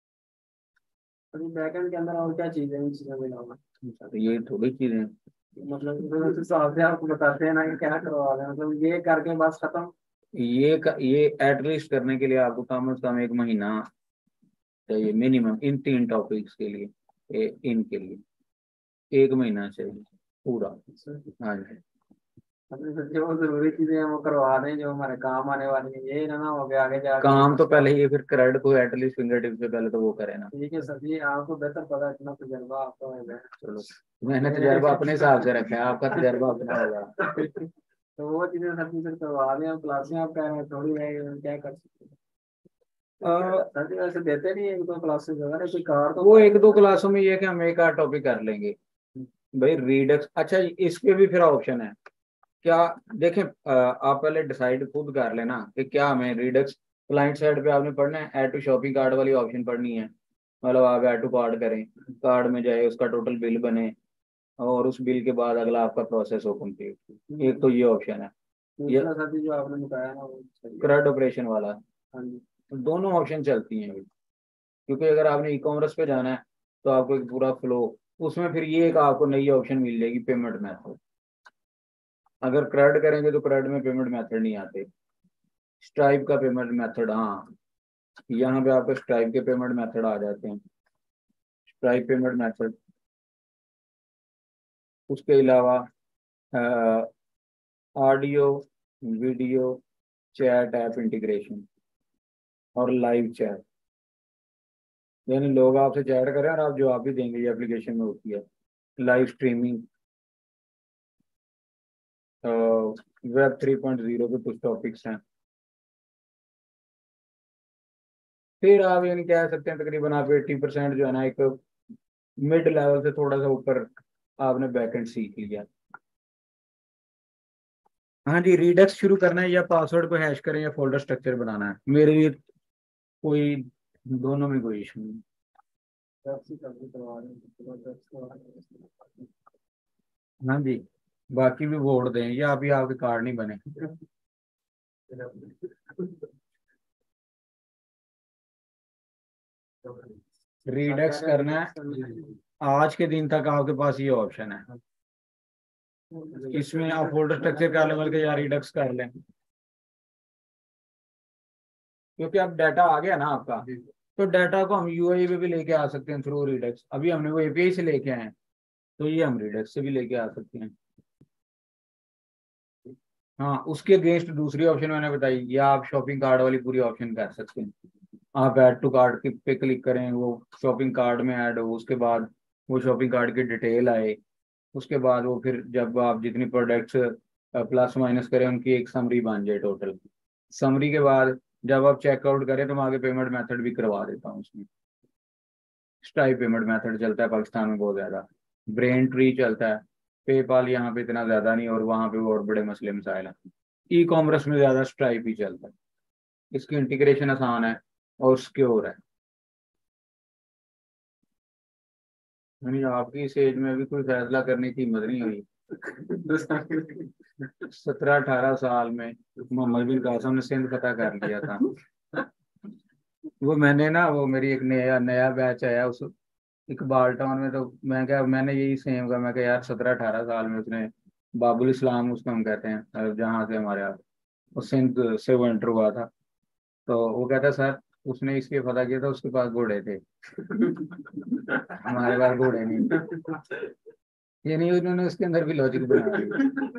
अभी बैकएंड के अंदर और क्या चीजें इन चीजों में लाओगे? तो ये थोड़ी चीजें, मतलब उस हिसाब से आपको बताते हैं ना कि क्या करवा रहे हैं, मतलब ये करके बस खत्म। ये एटलीस्ट करने के लिए आपको कम से कम 1 महीना चाहिए मिनिमम, इन 3 टॉपिक्स के लिए, इनके लिए 1 महीना चाहिए पूरा। हाँ जी, जो जरूरी चीजें हैं वो करवा दें, जो हमारे काम आने वाली है, ये ना हो गया आगे जाके काम तो पहले ही, फिर क्रेड को एटलीस्ट फिंगर टिप से पहले तो वो करे ना। ठीक है सर जी, आपको बेहतर पता है, इतना तजर्बा आपका है। चलो, मैंने तजर्बा अपने हिसाब से रखा है, आपका तजर्बा अपना होगा। तो वो चीजें सर जी सर करवा दें, क्लासें आप कह रहे हैं थोड़ी है, क्या कर सकते हैं। सर जी वैसे देते नहीं 1-2 क्लासेस वगैरह, कोई कार तो वो 1-2 क्लासों में ये कि हम एक आध टॉपिक कर लेंगे भाई, रीडक्स। अच्छा, इस पे भी फिर ऑप्शन है क्या, देखें आप पहले डिसाइड खुद कर लेना कि क्या हमें रिडक्स क्लाइंट साइड पे आपने पढ़ना है, ऐड टू शॉपिंग कार्ड वाली ऑप्शन पढ़नी है, मतलब आप ऐड टू कार्ड करें, कार्ड में जाए, उसका टोटल बिल बने, और उस बिल के बाद अगला आपका प्रोसेस हो कंप्लीट। एक तो ये ऑप्शन है, ये जो आपने बताया ना वो क्रेड ऑपरेशन वाला। हाँ जी, तो दोनों ऑप्शन चलती हैं, क्योंकि अगर आपने ई कॉमर्स पे जाना है तो आपको एक पूरा फ्लो, उसमें फिर ये एक आपको नई ऑप्शन मिल जाएगी, पेमेंट मेथड। अगर क्रेड करेंगे तो क्रेड में पेमेंट मेथड नहीं आते, स्ट्राइप का पेमेंट मेथड, हाँ, यहाँ पे आपको स्ट्राइप के पेमेंट मेथड आ जाते हैं, स्ट्राइप पेमेंट मेथड। उसके अलावा audio, video, chat app integration, और लाइव चैट, यानी लोग आपसे चैट करें और आप जवाब भी देंगे, ये एप्लीकेशन में होती है। लाइव स्ट्रीमिंग, वेब 3.0 पे कुछ टॉपिक्स हैं। फिर आप यानी कह सकते हैं तकरीबन आप 80% जो है ना, एक मिड लेवल से थोड़ा सा ऊपर आपने बैकएंड सीख लिया। हाँ जी, रिडक्स शुरू करना है या पासवर्ड को हैश करें या फोल्डर स्ट्रक्चर बनाना है, मेरे लिए कोई, दोनों में कोई इशू नहीं। हाँ जी, बाकी भी वोट दें, या अभी आपके कार्ड नहीं बने। रिडक्स करना है, आज के दिन तक आपके पास ये ऑप्शन है, इसमें आप फोल्डर स्ट्रक्चर कर लें बल्कि या रिडक्स कर लें, क्योंकि अब डाटा आ गया ना आपका, तो डाटा को हम यूआई पे भी लेके आ सकते हैं थ्रू रिडक्स। अभी हमने वो एपीआई से लेके आए हैं, तो ये हम रिडक्स से भी लेके आ सकते हैं। हाँ, उसके अगेंस्ट दूसरी ऑप्शन मैंने बताई, या आप शॉपिंग कार्ड वाली पूरी ऑप्शन कर सकते हैं। आप ऐड टू कार्ड के पे क्लिक करें, वो शॉपिंग कार्ड में ऐड हो, उसके बाद वो शॉपिंग कार्ड की डिटेल आए, उसके बाद वो फिर जब आप जितनी प्रोडक्ट्स प्लस माइनस करें उनकी एक समरी बन जाए टोटल। समरी के बाद जब आप चेकआउट करें तो मैं आगे पेमेंट मेथड भी करवा देता हूँ उसमें। स्ट्राइप पेमेंट मेथड चलता है पाकिस्तान में बहुत ज्यादा, ब्रेन ट्री चलता है, पेपाल यहाँ पे इतना ज्यादा नहीं, और वहाँ पे और बड़े मसले मसाइल हैं। ई कॉमर्स में ज्यादा स्ट्राइप ही चलता है, इसकी इंटीग्रेशन आसान है और सिक्योर है। यानी आपकी इस एज में भी कोई फैसला करने की हिम्मत नहीं हुई। 17-18 साल में मोहम्मद बिन कासिम ने सिंध फतह कर लिया था। वो मैंने ना, वो मेरी एक नया नया बैच आया उस इकबाल टाउन में, तो मैं क्या, मैंने यही सेम का, मैं क्या यार 17-18 साल में उसने बाबुल इस्लाम उसको हम कहते हैं, जहाँ से हमारे यहाँ वो सिंध से वो एंटर हुआ था। तो वो कहता सर उसने इसलिए फतह किया था उसके पास घोड़े थे, हमारे पास घोड़े नहीं थे। ये नहीं, उन्होंने उसके अंदर भी लॉजिक बना दिया।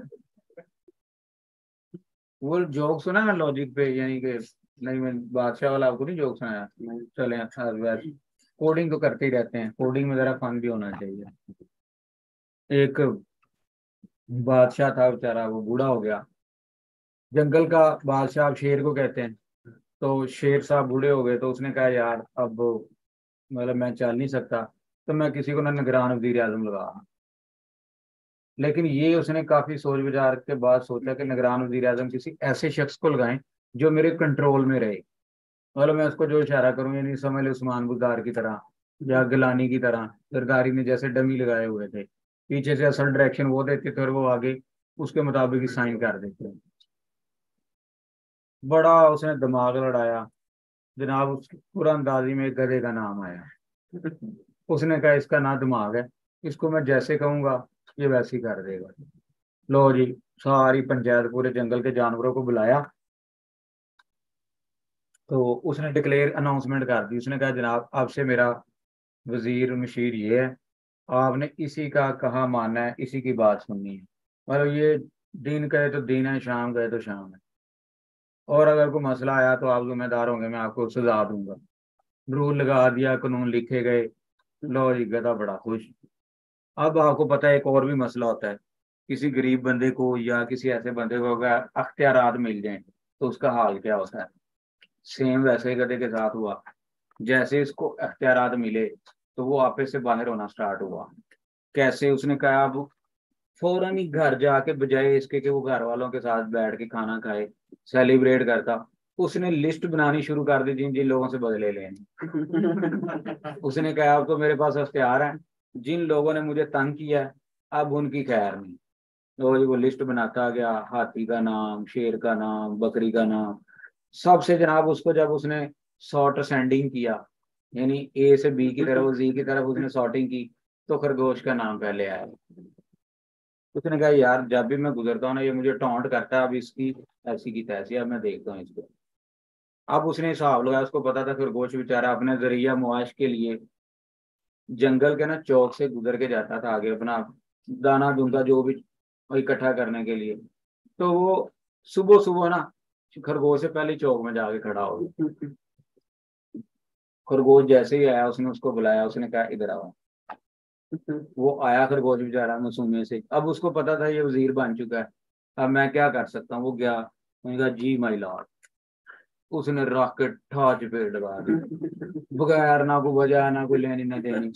वो जोक सुना है लॉजिक पे, यानी कि नहीं, मैं बादशाह वाला आपको नहीं जोक सुनाया। चले वैसे कोडिंग तो करते ही रहते हैं, कोडिंग में जरा फन भी होना चाहिए। एक बादशाह था बेचारा, वो बूढ़ा हो गया, जंगल का बादशाह, आप शेर को कहते हैं। तो शेर साहब बूढ़े हो गए, तो उसने कहा यार अब मतलब मैं चल नहीं सकता, तो मैं किसी को ना निगरान वजीर आजम लगा। लेकिन ये उसने काफी सोच विचार के बाद सोचा कि निगरान वजीर आजम किसी ऐसे शख्स को लगाएं जो मेरे कंट्रोल में रहे। मतलब मैं उसको जो इशारा करूँ, यानी समझ लो उस्मान बुज़दार की तरह या गिलानी की तरह, सरकारी ने जैसे डमी लगाए हुए थे, पीछे से असल डायरेक्शन वो देते थे और वो आगे उसके मुताबिक ही साइन कर देते। बड़ा उसने दिमाग लड़ाया, जनाब उसकी कुरानदाजी में एक गधे का नाम आया। उसने कहा इसका ना दिमाग है, इसको मैं जैसे कहूंगा ये वैसे ही कर देगा। लो जी, सारी पंचायत पूरे जंगल के जानवरों को बुलाया, तो उसने डिक्लेयर अनाउंसमेंट कर दी। उसने कहा जनाब आपसे मेरा वजीर मशीर ये है, आपने इसी का कहा मानना है, इसी की बात सुननी है। मतलब ये दिन कहे तो दिन है, शाम कहे तो शाम है, और अगर कोई मसला आया तो आप जिम्मेदार होंगे, मैं आपको सजा दूंगा। रूल लगा दिया, कानून लिखे गए। लो जी, गधा बड़ा खुश। अब आपको पता है एक और भी मसला होता है, किसी गरीब बंदे को या किसी ऐसे बंदे को अगर अख्तियारात मिल जाए तो उसका हाल क्या होता है। सेम वैसे ही गधे के साथ हुआ, जैसे इसको अख्तियारात मिले तो वो आपस से बाहर होना स्टार्ट हुआ। कैसे, उसने कहा अब फौरन ही घर जाके, बजाय इसके कि वो घर वालों के साथ बैठ के खाना खाए, सेलिब्रेट करता, उसने लिस्ट बनानी शुरू कर दी जिन जिन लोगों से बदले लेने। उसने कहा अब तो मेरे पास हथियार हैं, जिन लोगों ने मुझे तंग किया है अब उनकी खैर नहीं। तो वो लिस्ट बनाता गया, हाथी का नाम, शेर का नाम, बकरी का नाम, सबसे जनाब उसको जब उसने सॉर्ट सेंडिंग किया, यानी ए से बी की तरफ, जी की तरफ उसने सॉर्टिंग की, तो खरगोश का नाम पहले आया। उसने कहा यार जब भी मैं गुजरता हूँ ना ये मुझे टॉन्ट करता है, अब इसकी ऐसी की तैसी, अब मैं देखता हूँ इसको। अब उसने हिसाब लगाया, उसको पता था खरगोश बेचारा अपने जरिया मुआश के लिए जंगल के ना चौक से गुजर के जाता था आगे, अपना दाना दूंगा जो भी इकट्ठा करने के लिए। तो वो सुबह सुबह ना खरगोश से पहले चौक में जाके खड़ा हो गया। खरगोश जैसे ही आया उसने उसको बुलाया, उसने कहा इधर आओ। वो आया खरगोश बेचारा मसूमे से, अब उसको पता था ये वजीर बन चुका है, अब मैं क्या कर सकता हूँ। वो गया, उसने कहा जी माई लॉर्ड। उसने रख के ठा चपेट लगा दी, बगैर ना कोई वजह ना कोई लेनी ना देनी।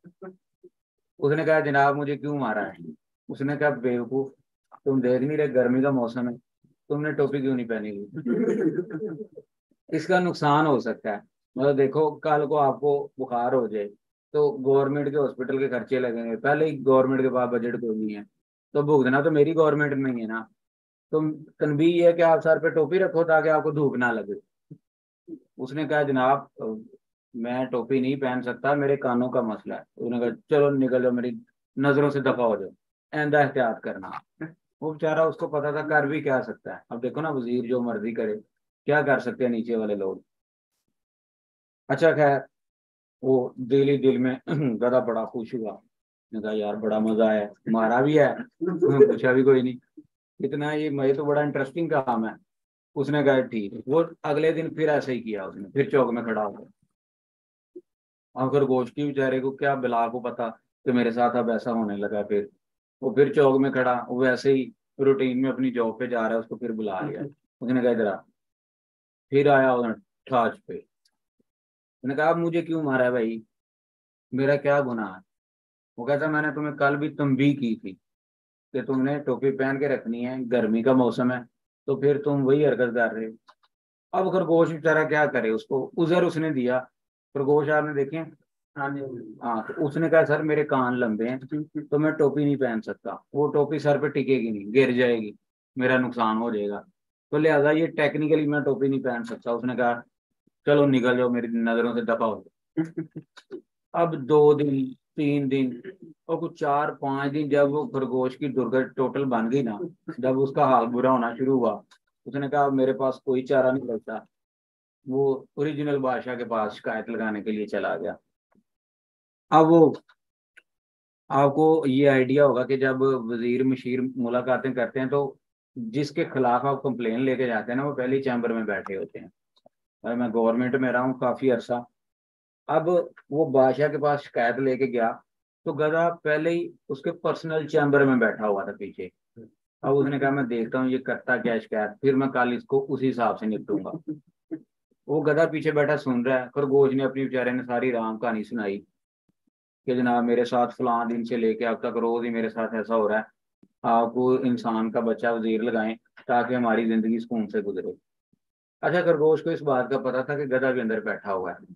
उसने कहा जनाब मुझे क्यों मारा है। उसने कहा बेवकूफ, तुम देख नहीं रहे गर्मी का मौसम है, तुमने टोपी क्यों नहीं पहनी हुई। इसका नुकसान हो सकता है, मतलब देखो कल को आपको बुखार हो जाए तो गवर्नमेंट के हॉस्पिटल के खर्चे लगेंगे, पहले ही गवर्नमेंट के पास बजट कोई नहीं है, तो भुगतना तो मेरी गवर्नमेंट में ही है ना। तो तनबीह है कि आप सर पे टोपी रखो ताकि आपको धूप ना लगे। उसने कहा जनाब मैं टोपी नहीं पहन सकता, मेरे कानों का मसला है। उसने कहा चलो निकल जाओ, मेरी नजरों से दफा हो जाओ, आइंदा एहतियात करना। वो बेचारा, उसको पता था कर भी क्या सकता है। अब देखो ना, वजीर जो मर्जी करे, क्या कर सकते हैं नीचे वाले लोग। अच्छा खैर, वो दिल ही दिल में गधा बड़ा खुश हुआ। उसने कहा यार बड़ा मजा आया, मारा भी है, पूछा भी कोई नहीं। इतना ये तो बड़ा इंटरेस्टिंग काम है। उसने कहा ठीक। वो अगले दिन फिर ऐसे ही किया, उसने फिर चौक में खड़ा हो। और खरगोश की बेचारे को क्या बिला को पता कि मेरे साथ अब ऐसा होने लगा। फिर वो फिर चौक में खड़ा, वो वैसे ही रूटीन में अपनी जॉब पे जा रहा है, उसको फिर बुला लिया। उसने कहा इधर आ। फिर आया उसने ठाच पे। उसने कहा अब मुझे क्यों मारा है भाई, मेरा क्या गुनाह है। वो कहता मैंने तुम्हें कल भी तंबीह की थी कि तुमने टोपी पहन के रखनी है, गर्मी का मौसम है, तो फिर तुम वही हरकत कर रहे हो। अब खरगोश बेचारा क्या करे, उसको उजर उसने दिया। खरगोश आपने देखे हैं? हाँ जी। हाँ, तो उसने कहा सर मेरे कान लंबे हैं तो मैं टोपी नहीं पहन सकता, वो टोपी सर पे टिकेगी नहीं, गिर जाएगी, मेरा नुकसान हो जाएगा, तो लिहाजा ये टेक्निकली मैं टोपी नहीं पहन सकता। उसने कहा चलो निकल जाओ मेरी नजरों से, दफा हो जाओ। अब 2 दिन, 3 दिन, और कुछ 4-5 दिन, जब वो खरगोश की दुर्गत टोटल बन गई ना, जब उसका हाल बुरा होना शुरू हुआ, उसने कहा अब मेरे पास कोई चारा नहीं बचता। वो ओरिजिनल बादशाह के पास शिकायत लगाने के लिए चला गया। अब वो, आपको ये आइडिया होगा कि जब वजीर मशीर मुलाकातें करते हैं तो जिसके खिलाफ आप कंप्लेन लेके जाते हैं ना, वो पहली चैम्बर में बैठे होते हैं। और मैं गवर्नमेंट में रहा हूँ काफी अरसा। अब वो बादशाह के पास शिकायत लेके गया, तो गधा पहले ही उसके पर्सनल चैम्बर में बैठा हुआ था पीछे। अब उसने कहा मैं देखता हूँ ये करता क्या है शिकायत, फिर मैं कल इसको उसी हिसाब से निपटूंगा। वो गधा पीछे बैठा सुन रहा है। खरगोश ने अपनी बेचारे ने सारी राम कहानी सुनाई कि जनाब मेरे साथ फलां दिन से लेके अब तक रोज ही मेरे साथ ऐसा हो रहा है, आपको इंसान का बच्चा वजीर लगाएं ताकि हमारी जिंदगी सुकून से गुजरे। अच्छा, खरगोश को इस बात का पता था कि गधा भी अंदर बैठा हुआ है,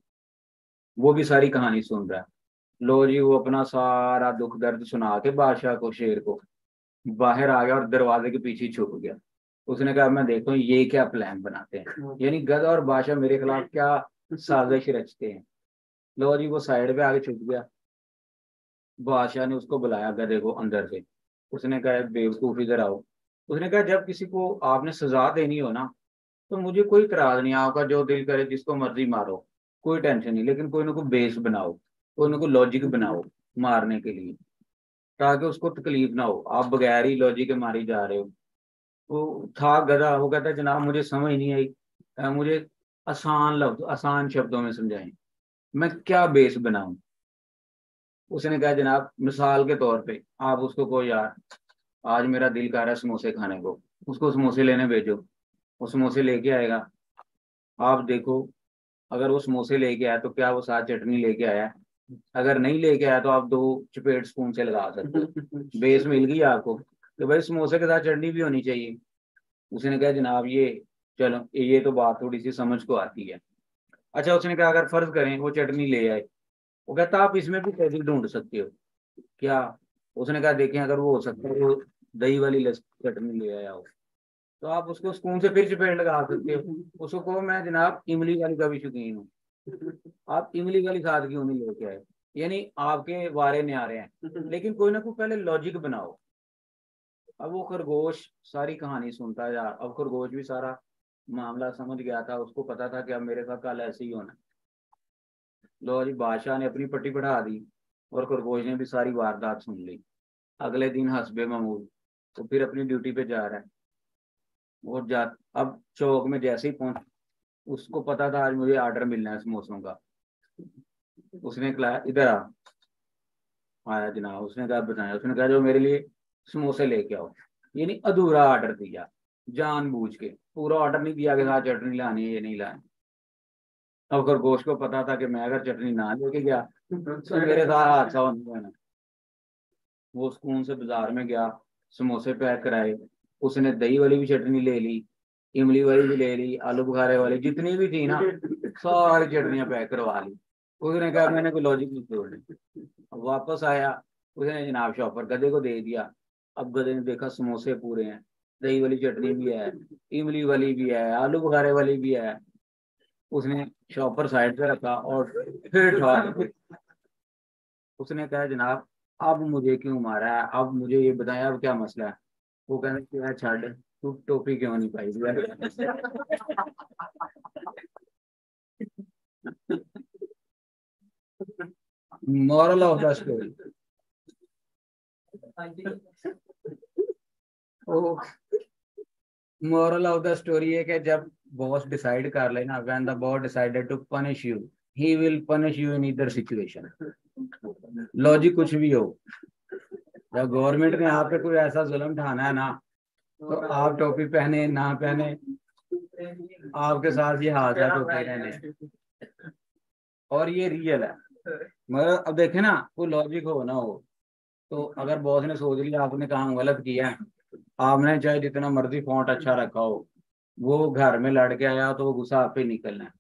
वो भी सारी कहानी सुन रहा है। लो जी, वो अपना सारा दुख दर्द सुना के बादशाह को, शेर को, बाहर आ गया और दरवाजे के पीछे छुप गया। उसने कहा मैं देखता हूँ ये क्या प्लान बनाते हैं, यानी गधा और बादशाह मेरे खिलाफ क्या साजिश रचते हैं। लो जी, वो साइड पे आके छुप गया। बादशाह ने उसको बुलाया गधे को अंदर से। उसने कहा बेवकूफ इधर आओ। उसने कहा जब किसी को आपने सजा देनी हो ना, तो मुझे कोई इतराज नहीं, आपका जो दिल करे जिसको मर्जी मारो, कोई टेंशन नहीं, लेकिन कोई ना कोई बेस बनाओ, कोई ना कोई लॉजिक बनाओ मारने के लिए, ताकि उसको तकलीफ ना हो। आप बगैर ही लॉजिक के मारी जा रहे हो। वो था गधा, वो कहता जनाब मुझे समझ नहीं आई, मुझे आसान लफ्ज आसान शब्दों में समझाएं, मैं क्या बेस बनाऊं। उसने कहा जनाब मिसाल के तौर पे आप उसको को यार आज मेरा दिल कर रहा है समोसे खाने को, उसको समोसे लेने भेजो। वो समोसे लेके आएगा, आप देखो, अगर वो समोसे लेके आया तो क्या वो साथ चटनी लेके आया? अगर नहीं लेके आया तो आप 2 चपेट स्पून से लगा सकते हो। बेस मिल गई आपको तो भाई समोसे के साथ चटनी भी होनी चाहिए। उसने कहा जनाब ये, चलो ये तो बात थोड़ी सी समझ को आती है। अच्छा, उसने कहा अगर फर्ज करें वो चटनी ले आए, वो कहता आप इसमें भी तहरीर ढूंढ सकते हो क्या? उसने कहा देखें अगर वो हो सकता है वो दही वाली चटनी ले आया हो, तो आप उसको स्पून से फिर चपेट लगा सकते हो। उसको कहो मैं जनाब इमली वाली का भी शौकीन हूँ, आप इमली वाली खाद क्यों नहीं लेके आए? यानी आपके वारे में आ रहे हैं, लेकिन कोई ना कोई पहले लॉजिक बनाओ। अब वो खरगोश सारी कहानी सुनता जा, अब खरगोश भी सारा मामला समझ गया था, उसको पता था कि अब मेरे साथ कल ऐसे ही होना है। लो जी, बादशाह ने अपनी पट्टी बढ़ा दी और खरगोश ने भी सारी वारदात सुन ली। अगले दिन हस्बे मामूल तो फिर अपनी ड्यूटी पे जा रहा है। वो जा, अब चौक में जैसे ही पहुंच, उसको पता था आज मुझे ऑर्डर मिलना है समोसों का। उसने कहा इधर आ। आया जनाब, उसने कहा बताया, उसने कहा जो मेरे लिए समोसे लेके आओ। ये नहीं अधूरा ऑर्डर दिया, जानबूझ के पूरा ऑर्डर नहीं दिया कि हाँ चटनी लानी है ये नहीं लानी। अब खरगोश को पता था कि मैं अगर चटनी ना लेके गया तो मेरे साथ हादसा होने वाला है। वो सुकून से बाजार में गया, समोसे पैक कराए। उसने दही वाली भी चटनी ले ली, इमली वाली भी ले ली, आलू बुखारे वाली जितनी भी थी ना, सारी चटनियां पैक करवा ली। उसने कहा मैंने कोई लॉजिक नहीं छोड़नी। अब वापस आया, उसने जनाब शॉपर गधे को दे दिया। अब गधे ने देखा समोसे पूरे हैं, दही वाली चटनी भी है, इमली वाली भी है, आलू बुखारे वाली भी है। उसने शॉपर साइड पे रखा और फिर ठा उसने कहा जनाब अब मुझे क्यों मारा है, अब मुझे ये बताया अब क्या मसला है? वो कहने क्या छाड़, तू टोपी क्यों नहीं पाई? मॉरल ऑफ द स्टोरी, वो मोरल ऑफ द स्टोरी है कि जब बॉस डिसाइड कर लेना, when the boss decided to punish you, he will punish you in either situation. Logic कुछ भी हो, जब गवर्नमेंट ने आप पे कोई ऐसा जुल्म ढाना है ना, तो आप टोपी पहने ना पहने, आपके साथ ये हादसा होते रहने। और ये रियल है। मगर अब देखे ना, कोई लॉजिक हो ना हो, तो अगर बॉस ने सोच लिया आपने काम गलत किया है, आपने चाहे जितना मर्जी फॉन्ट अच्छा रखा हो, वो घर में लड़ के आया तो वो गुस्सा आप पे निकलना है।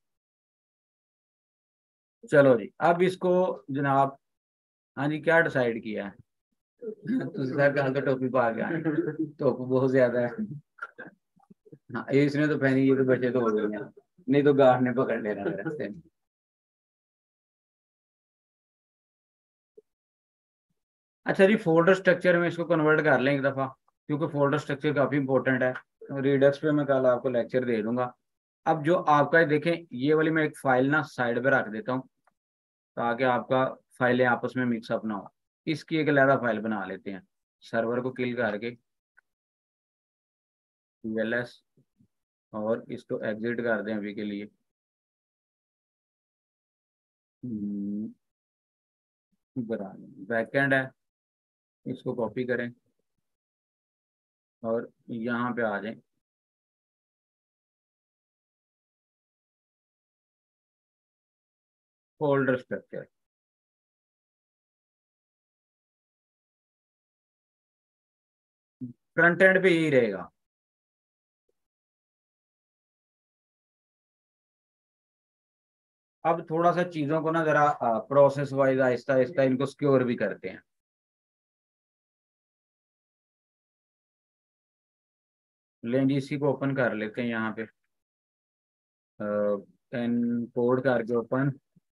चलो जी, अब इसको जनाब, हाँ जी, क्या डिसाइड किया है? तुझे साहब हाल तो टोपी पा गया, टोपी बहुत ज्यादा है। हाँ, ये इसने तो पहनी, ये तो बचे तो हो गई है, नहीं तो गार्ड ने पकड़ लेना रास्ते में। अच्छा जी, फोल्डर स्ट्रक्चर में इसको कन्वर्ट कर लें एक दफा, क्योंकि फोल्डर स्ट्रक्चर काफी इंपॉर्टेंट है। रीडर्स पे मैं कल आपको लेक्चर दे दूंगा। अब जो आपका देखें, ये वाली मैं एक फाइल ना साइड पे रख देता हूँ, ताकि आपका फाइलें आपस में मिक्सअप ना हो। इसकी एक अलग फाइल बना लेते हैं, सर्वर को किल करके ls, और इसको एग्जिट कर दें अभी के लिए। बैकएंड है, इसको कॉपी करें और यहाँ पे आ जाएं। फोल्डर स्ट्रक्चर, फ्रंट एंड पे यही रहेगा। अब थोड़ा सा चीजों को ना जरा प्रोसेस वाइज आहिस्ता आहिस्ता इनको सिक्योर भी करते हैं। लें जी, इसी को ओपन कर लेते हैं यहाँ पे, कोड करके ओपन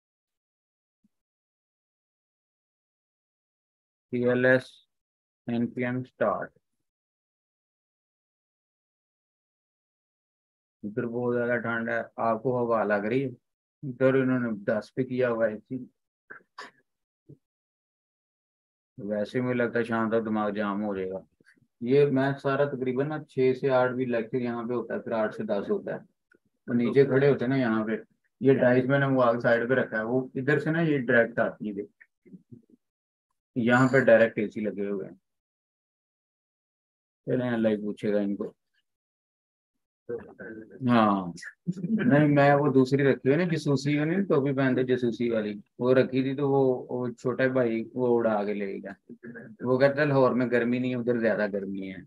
cls npm स्टार्ट। इधर बहुत ज्यादा ठंड है, आपको हवा लग रही है? इधर इन्होंने 10 पे किया हुआ है इसी। वैसे मुझे लगता है शाम तक दिमाग जाम हो जाएगा। ये मैथ सारा तकरीबन ना 6 से 8 भी लेक्चर यहाँ पे होता है, फिर 8 से 10 होता है। तो नीचे खड़े होते हैं ना यहाँ पे, ये डाइस मैंने वो आगे साइड पे रखा है, वो इधर से ना ये डायरेक्ट आती है। यहाँ पे डायरेक्ट एसी लगे हुए हैं। चले अल्लाह ही पूछेगा इनको। हाँ, नहीं मैं वो दूसरी रखी हुई ना जसूसी वाली, टोपी पहनते जसूसी वाली, वो रखी थी, तो वो छोटे भाई वो उड़ा के ले गया। वो कहता लाहौर में गर्मी नहीं है, उधर ज्यादा गर्मी है।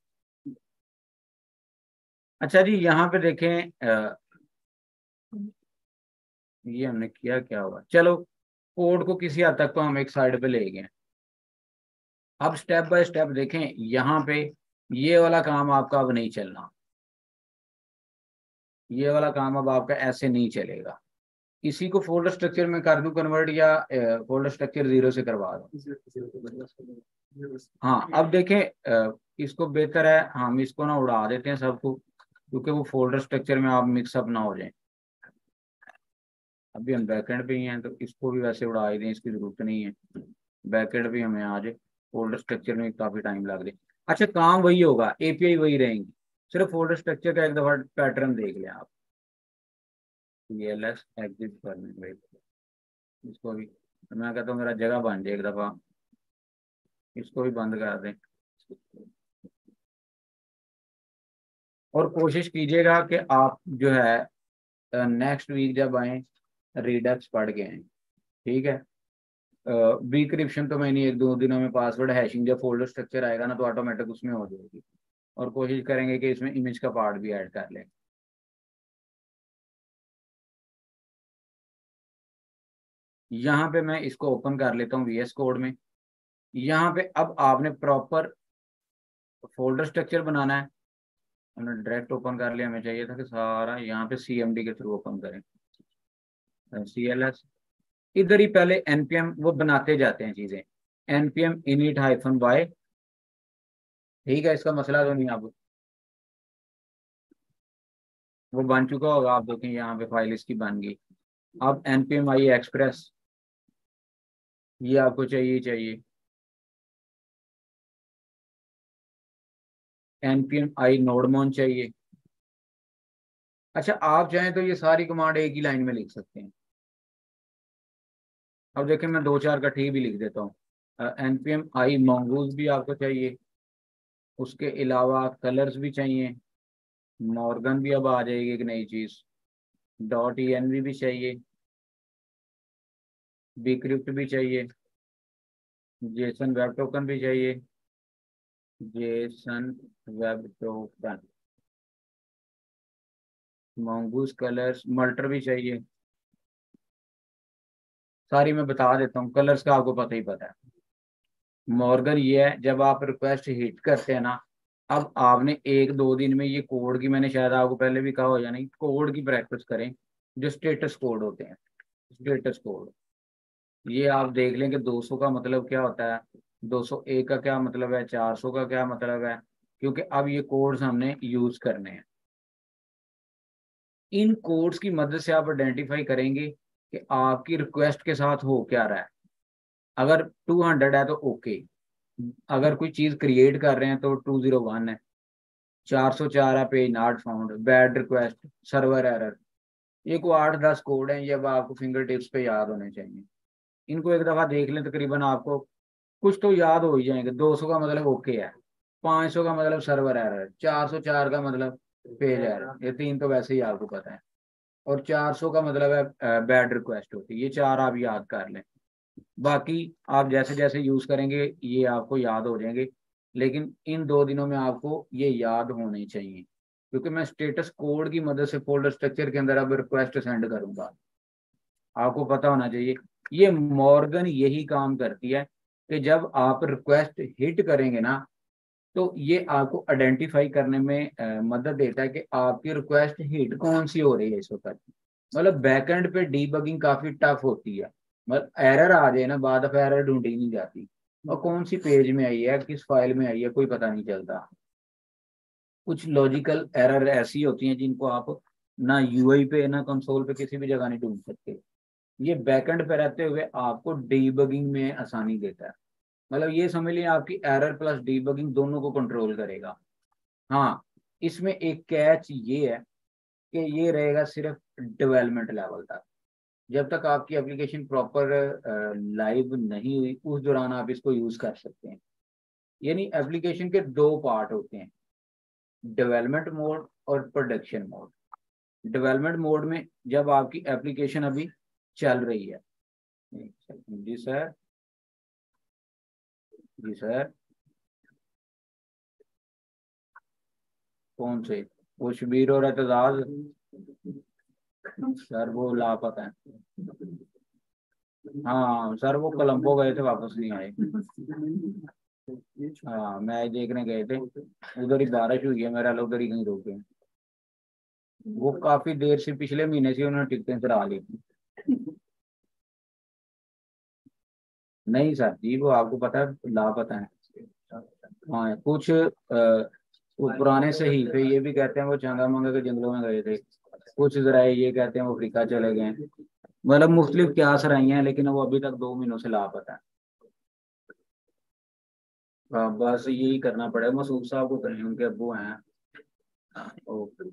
अच्छा जी, यहाँ पे देखें, ये हमने किया क्या हुआ, चलो कोड को किसी हद तक तो हम एक साइड पे ले गए। अब स्टेप बाय स्टेप देखें, यहाँ पे ये वाला काम आपका अब नहीं चलना, ये वाला काम अब आपका ऐसे नहीं चलेगा। इसी को फोल्डर स्ट्रक्चर में कर दूं कन्वर्ट, या फोल्डर स्ट्रक्चर 0 से करवा दूं? हाँ, अब देखें, इसको बेहतर है हम इसको ना उड़ा देते हैं सबको, क्योंकि वो फोल्डर स्ट्रक्चर में आप मिक्सअप ना हो जाए। अभी हम बैकएंड पे ही हैं, तो इसको भी वैसे उड़ा ही दें, इसकी जरूरत नहीं है। बैकएंड भी हमें आ जाए, फोल्डर स्ट्रक्चर में काफी टाइम लग जाए। अच्छा, काम वही होगा, एपीआई वही रहेंगी, सिर्फ फोल्डर स्ट्रक्चर का एक दफा पैटर्न देख लें आप। ls एग्जिट करने भाई, इसको भी मैं कहता हूँ मेरा जगह बन जाए एक दफा, इसको भी बंद कर दें। और कोशिश कीजिएगा कि आप जो है नेक्स्ट वीक जब आए, रिडक्स पढ़ के आए, ठीक है? डिक्रिप्शन तो मैंने 1-2 दिनों में, पासवर्ड हैशिंग जब फोल्डर स्ट्रक्चर आएगा ना, तो ऑटोमेटिक उसमें हो जाएगी। और कोशिश करेंगे कि इसमें इमेज का पार्ट भी ऐड कर लें। यहाँ पे मैं इसको ओपन कर लेता हूँ VS कोड में। यहाँ पे अब आपने प्रॉपर फोल्डर स्ट्रक्चर बनाना है। हमने डायरेक्ट ओपन कर लिया, हमें चाहिए था कि सारा यहाँ पे CMD के थ्रू ओपन करें। CLS, इधर ही पहले npm वो बनाते जाते हैं चीजें, npm init हाइफन बाय, ठीक है? इसका मसला तो नहीं आप, वो बन चुका होगा, आप देखें यहाँ पे फाइल इसकी बन गई। अब npm आई एक्सप्रेस, ये आपको चाहिए चाहिए। npm i nodemon चाहिए। अच्छा, आप चाहें तो ये सारी कमांड एक ही लाइन में लिख सकते हैं। अब देखिए मैं दो चार इकट्ठी भी लिख देता हूँ। npm i mongoose भी आपको चाहिए, उसके अलावा कलर्स भी चाहिए, मॉर्गन भी अब आ जाएगी एक नई चीज, डॉट env भी चाहिए, bcrypt भी चाहिए, जेसन वेब टोकन भी चाहिए, JSON web token, mongoose colours, Multer भी चाहिए। सारी मैं बता देता हूँ, कलर्स का आपको पता ही पता है। मॉर्गन ये है, जब आप रिक्वेस्ट हिट करते हैं ना, अब आपने एक दो दिन में ये कोड की, मैंने शायद आपको पहले भी कहा हो या नहीं, कोड की प्रैक्टिस करें, जो स्टेटस कोड होते हैं। स्टेटस कोड ये आप देख लें कि 200 का मतलब क्या होता है, 201 का क्या मतलब है, 400 का क्या मतलब है, क्योंकि अब ये कोड्स हमने यूज करने हैं। इन कोड्स की मदद से आप आइडेंटिफाई करेंगे कि आपकी रिक्वेस्ट के साथ हो क्या रहा है। अगर 200 है तो ओके, अगर कोई चीज क्रिएट कर रहे हैं तो 201 है, 404 है page not found, bad request, server error. ये को 8-10 कोड हैं, ये अब आपको फिंगर टिप्स पे याद होने चाहिए। इनको एक दफा देख लें, तकरीबन आपको कुछ तो याद हो ही जाएंगे। 200 का मतलब ओके है, 500 का मतलब सर्वर एरर, 404 का मतलब पेज एरर, ये तीन तो वैसे ही आपको पता है, और 400 का मतलब है बैड रिक्वेस्ट होती है। ये चार आप याद कर लें, बाकी आप जैसे जैसे यूज करेंगे ये आपको याद हो जाएंगे। लेकिन इन दो दिनों में आपको ये याद होने चाहिए, क्योंकि मैं स्टेटस कोड की मदद से फोल्डर स्ट्रक्चर के अंदर अब रिक्वेस्ट सेंड करूंगा। आपको पता होना चाहिए, ये मॉर्गन यही काम करती है कि जब आप रिक्वेस्ट हिट करेंगे ना, तो ये आपको आइडेंटिफाई करने में मदद देता है कि आपकी रिक्वेस्ट हिट कौन सी हो रही है इस वक्त। मतलब बैकएंड पे डीबगिंग काफी टफ होती है, मतलब एरर आ जाए ना, बाद ऑफ एरर ढूंढी नहीं जाती, और कौन सी पेज में आई है, किस फाइल में आई है, कोई पता नहीं चलता। कुछ लॉजिकल एरर ऐसी होती हैं जिनको आप ना यूआई पे ना कंसोल पे किसी भी जगह नहीं ढूंढ सकते। ये बैकएंड पे रहते हुए आपको डीबगिंग में आसानी देता है। मतलब ये समझ लिया, आपकी एरर प्लस डीबगिंग दोनों को कंट्रोल करेगा। हाँ, इसमें एक कैच ये है कि ये रहेगा सिर्फ डेवलपमेंट लेवल तक। जब तक आपकी एप्लीकेशन प्रॉपर लाइव नहीं हुई, उस दौरान आप इसको यूज कर सकते हैं। यानी एप्लीकेशन के दो पार्ट होते हैं, डेवलपमेंट मोड और प्रोडक्शन मोड। डेवलपमेंट मोड में जब आपकी एप्लीकेशन अभी चल रही है, जी सर, जी सर, कौन से, वो शबीर और एतजाज, सर वो लापता है। हाँ सर, वो कोलंबो गए थे, वापस नहीं आए। हाँ मैच देखने गए थे, उधर ही बारिश हुई है, मेरा लोग उधर ही कहीं रुके। वो काफी देर से, पिछले महीने से उन्होंने टिकटें चढ़ा ली थी। नहीं सर जी, वो आपको पता है, लापता है। हाँ कुछ वो पुराने सहीफे ये भी कहते हैं वो चंगा मंगा के जंगलों में गए थे, कुछ जराए ये कहते हैं वो अफ्रीका चले गए। मतलब मुख्तलिफ क्या सराइयाँ हैं, लेकिन वो अभी तक 2 महीनों से लापता है। बस यही करना पड़ेगा, मसूद साहब को करें, उनके अब्बू हैं। ओके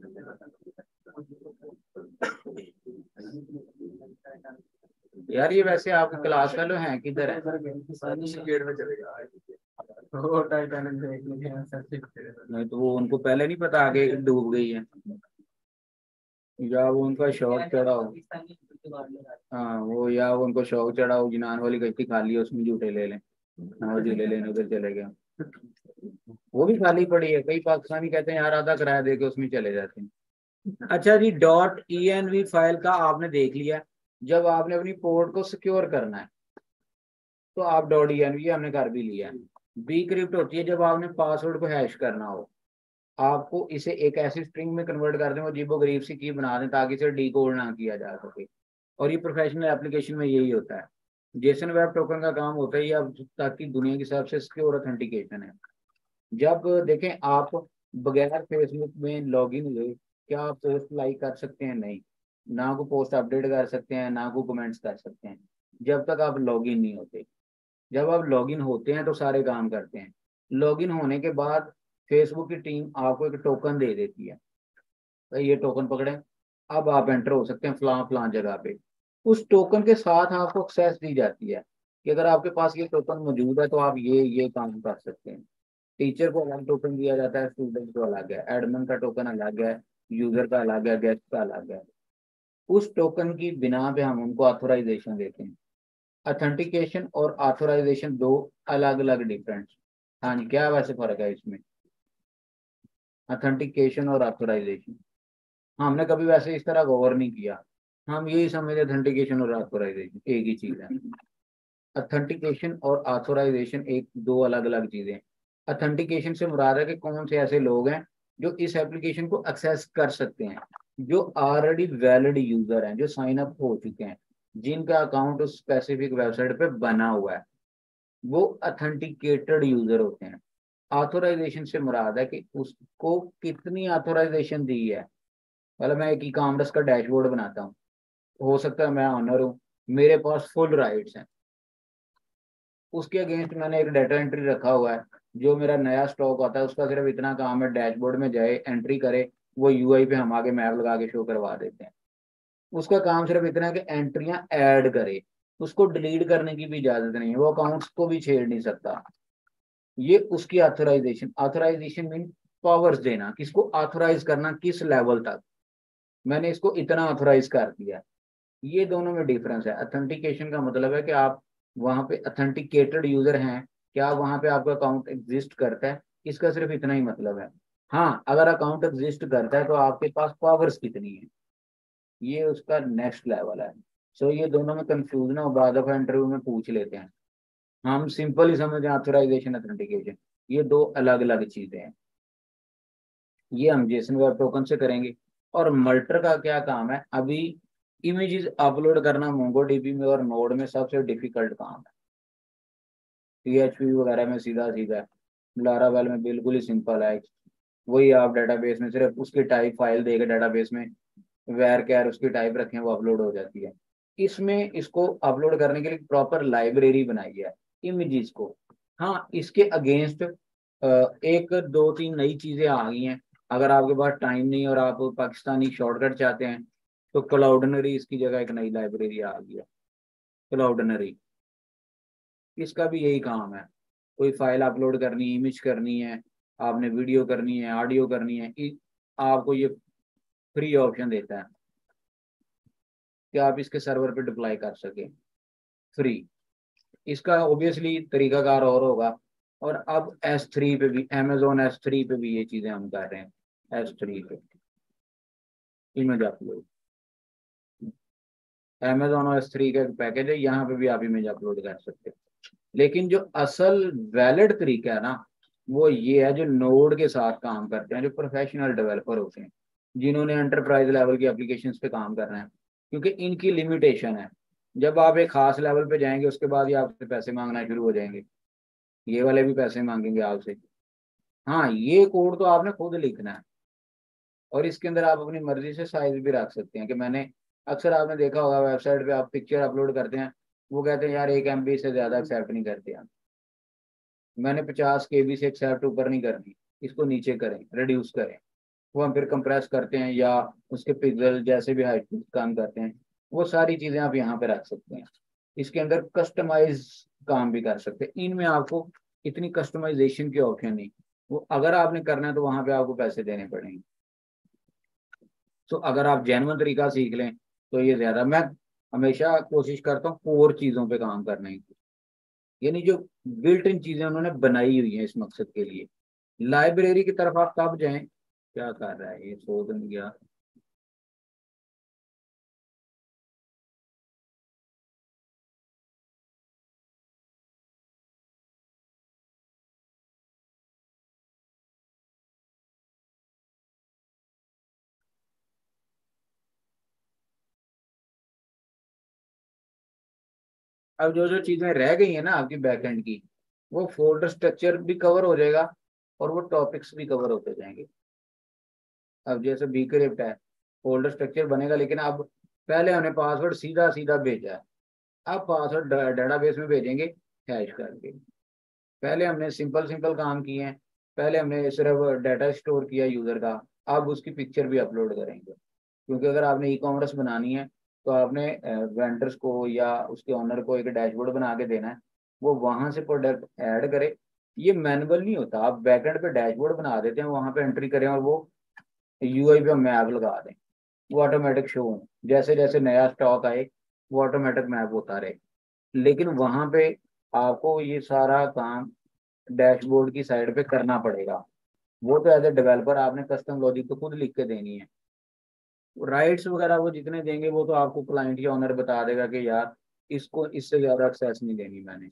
यार, ये वैसे आपकी क्लास फेलो हैं किधर है? गेट में चलेगा, वो टाइटैनिक देखने गए हैं। नहीं तो वो उनको पहले नहीं पता आगे डूब गई है, या वो उनका शौक चढ़ा हो। हाँ वो, या वो उनको शौक चढ़ा हो, जिनान वाली कश्ती खाली है उसमें झूठे ले लें। हाँ वो झूले लेने उधर चले गए। वो भी खाली पड़ी है, कई पाकिस्तानी कहते हैं यार आधा किराया दे के उसमें चले जाते हैं। अच्छा जी, डॉट env फाइल का आपने देख लिया। जब आपने अपनी पोर्ट को सिक्योर करना है तो आप डॉट env हमने कर भी लिया। बी क्रिप्ट होती है जब आपने पासवर्ड को हैश करना हो, आपको इसे एक ऐसी स्ट्रिंग में कन्वर्ट कर दें, वो अजीबो गरीब सी की बना दें ताकि इसे डी कोड ना किया जा सके। और ये प्रोफेशनल एप्लीकेशन में यही होता है। जेसन वेब टोकन का काम होता है ये, अब ताकि दुनिया की सबसे सिक्योर ऑथेंटिकेशन है। जब देखें आप बगैर फेसबुक में लॉगिन हुए, क्या आप पोस्ट लाइक कर सकते हैं? नहीं। ना को पोस्ट अपडेट कर सकते हैं, ना को कमेंट्स कर सकते हैं, जब तक आप लॉगिन नहीं होते। जब आप लॉगिन होते हैं तो सारे काम करते हैं। लॉगिन होने के बाद फेसबुक की टीम आपको एक टोकन दे देती है, भाई ये टोकन पकड़े, अब आप एंटर हो सकते हैं फलां फलां जगह पे। उस टोकन के साथ आपको एक्सेस दी जाती है कि अगर आपके पास ये टोकन मौजूद है तो आप ये काम कर सकते हैं। टीचर को अलग टोकन दिया जाता है, स्टूडेंट को अलग है, एडमिन का टोकन अलग है, यूजर का अलग है, गेस्ट का अलग है। उस टोकन की बिना पे हम उनको ऑथोराइजेशन देते हैं। ऑथेंटिकेशन और ऑथोराइजेशन दो अलग अलग डिफरेंट। हाँ जी, क्या वैसे फर्क है इसमें, ऑथेंटिकेशन और ऑथोराइजेशन? हमने कभी वैसे इस तरह गौर नहीं किया, हम यही समझे ऑथेंटिकेशन और ऑथोराइजेशन एक ही चीज है। ऑथेंटिकेशन और ऑथोराइजेशन एक दो अलग अलग चीजें हैं। ऑथेंटिकेशन से मुराद है कि कौन से ऐसे लोग हैं जो इस एप्लीकेशन को एक्सेस कर सकते हैं, जो ऑलरेडी वैलिड यूजर हैं, जो साइन अप हो चुके हैं, जिनका अकाउंट उस स्पेसिफिक वेबसाइट पे बना हुआ है, वो ऑथेंटिकेटेड यूजर होते हैं। ऑथोराइजेशन से मुराद है कि उसको कितनी ऑथोराइजेशन दी है। मतलब मैं एक ई कॉमर्स का डैशबोर्ड बनाता हूँ, हो सकता है मैं ऑनर हूँ, मेरे पास फुल राइट्स हैं, उसके अगेंस्ट मैंने एक डाटा एंट्री रखा हुआ है, जो मेरा नया स्टॉक आता है उसका सिर्फ इतना काम है डैशबोर्ड में जाए एंट्री करे, वो यूआई पे हम आगे मैप लगा के शो करवा देते हैं। उसका काम सिर्फ इतना है कि एंट्रियां ऐड करे, उसको डिलीट करने की भी इजाजत नहीं है, वो अकाउंट्स को भी छेड़ नहीं सकता। ये उसकी ऑथोराइजेशन। ऑथोराइजेशन मीन पावर्स देना, किसको ऑथोराइज करना, किस लेवल तक, मैंने इसको इतना ऑथोराइज कर दिया। ये दोनों में डिफरेंस है। अथेंटिकेशन का मतलब है कि आप वहां पे अथेंटिकेटेड यूजर हैं, क्या वहां पे आपका अकाउंट एग्जिस्ट करता है, इसका सिर्फ इतना ही मतलब है। हाँ, अगर अकाउंट एग्जिस्ट करता है तो आपके पास पावर्स कितनी है, ये उसका नेक्स्ट लेवल है। सो ये दोनों में कंफ्यूजन है, बाद ऑफ इंटरव्यू में पूछ लेते हैं। हम सिंपल ही समझे ऑथराइजेशन अथेंटिकेशन, ये दो अलग अलग चीजें हैं। ये हम जेसन वेब टोकन से करेंगे। और मल्टर का क्या काम है, अभी इमेजेस अपलोड करना मोंगोडीबी में और नोड में सबसे डिफिकल्ट काम है। पीएचपी वगैरह में सीधा सीधा है, लारावेल में बिल्कुल ही सिंपल है। वही आप डेटाबेस में सिर्फ उसकी टाइप फाइल देके डेटाबेस में वेर कैर उसकी टाइप रखें, वो अपलोड हो जाती है। इसमें इसको अपलोड करने के लिए प्रॉपर लाइब्रेरी बनाई है इमेजेस को। हाँ, इसके अगेंस्ट एक दो तीन नई चीजें आ गई हैं। अगर आपके पास टाइम नहीं और आप पाकिस्तानी शॉर्टकट चाहते हैं तो क्लाउडनरी इसकी जगह एक नई लाइब्रेरी आ गई है, क्लाउडनरी। इसका भी यही काम है, कोई फाइल अपलोड करनी है, इमेज करनी है, आपने वीडियो करनी है, ऑडियो करनी है, आपको ये फ्री ऑप्शन देता है कि आप इसके सर्वर पे डिप्लॉय कर सके, फ्री। इसका ऑब्वियसली तरीकाकार और होगा। और अब S3 पे भी, Amazon S3 पे भी ये चीजें हम कर रहे हैं। S3 पे इमेज अपलोड, Amazon और S3 का एक पैकेज है, यहाँ पे भी आप इमेज अपलोड कर सकते हैं। लेकिन जो असल वैलिड तरीका है ना, वो ये है जो नोड के साथ काम करते हैं, जो प्रोफेशनल डेवलपर होते हैं, जिन्होंने एंटरप्राइज लेवल की एप्लीकेशंस पे काम करना है। क्योंकि इनकी लिमिटेशन है, जब आप एक खास लेवल पे जाएंगे उसके बाद ही आपसे पैसे मांगना शुरू हो जाएंगे, ये वाले भी पैसे मांगेंगे आपसे। हाँ, ये कोड तो आपने खुद लिखना है, और इसके अंदर आप अपनी मर्जी से साइज भी रख सकते हैं। कि मैंने, अक्सर आपने देखा होगा वेबसाइट पे आप पिक्चर अपलोड करते हैं, वो कहते हैं यार 1 MB से ज्यादा एक्सेप्ट नहीं करते हम। मैंने 50 KB से एक्सेप्ट ऊपर नहीं करनी, इसको नीचे करें, रिड्यूस करें। वो हम फिर कंप्रेस करते हैं या उसके पिक्सल जैसे भी हाइट काम करते हैं, वो सारी चीजें आप यहाँ पे रख सकते हैं। इसके अंदर कस्टमाइज काम भी कर सकते हैं, इनमें आपको इतनी कस्टमाइजेशन की ऑप्शन नहीं। वो अगर आपने करना है तो वहां पे आपको पैसे देने पड़ेंगे। तो अगर आप जेन्युइन तरीका सीख लें तो ये ज्यादा, मैं हमेशा कोशिश करता हूँ कोर चीजों पे काम करने की, यानी जो बिल्ट इन चीजें उन्होंने बनाई हुई हैं इस मकसद के लिए। लाइब्रेरी की तरफ आप कब जाएं, क्या कर रहा है ये, सो दिन गया। अब जो जो चीजें रह गई हैं ना आपकी बैकएंड की, वो फोल्डर स्ट्रक्चर भी कवर हो जाएगा और वो टॉपिक्स भी कवर होते जाएंगे। अब जैसे बीक्रिप्ट है, फोल्डर स्ट्रक्चर बनेगा, लेकिन अब पहले हमने पासवर्ड सीधा सीधा भेजा है, अब पासवर्ड डेटाबेस में भेजेंगे हैश करके। पहले हमने सिंपल सिंपल काम किए हैं, पहले हमने सिर्फ डाटा स्टोर किया यूज़र का, अब उसकी पिक्चर भी अपलोड करेंगे, क्योंकि अगर आपने ई कॉमर्स बनानी है तो आपने वेंडर्स को या उसके ओनर को एक डैशबोर्ड बना के देना है, वो वहाँ से प्रोडक्ट ऐड करे। ये मैनुअल नहीं होता, आप बैकएंड पे डैशबोर्ड बना देते हैं, वहाँ पे एंट्री करें और वो यूआई पे मैप लगा दें, वो ऑटोमेटिक शो हो, जैसे जैसे नया स्टॉक आए वो ऑटोमेटिक मैप होता रहे। लेकिन वहाँ पे आपको ये सारा काम डैशबोर्ड की साइड पे करना पड़ेगा। वो तो एज ए डेवलपर आपने कस्टम लॉजिक तो खुद लिख के देनी है। राइट्स वगैरह वो जितने देंगे वो तो आपको क्लाइंट या ओनर बता देगा कि यार इसको इससे ज़्यादा एक्सेस नहीं देनी मैंने।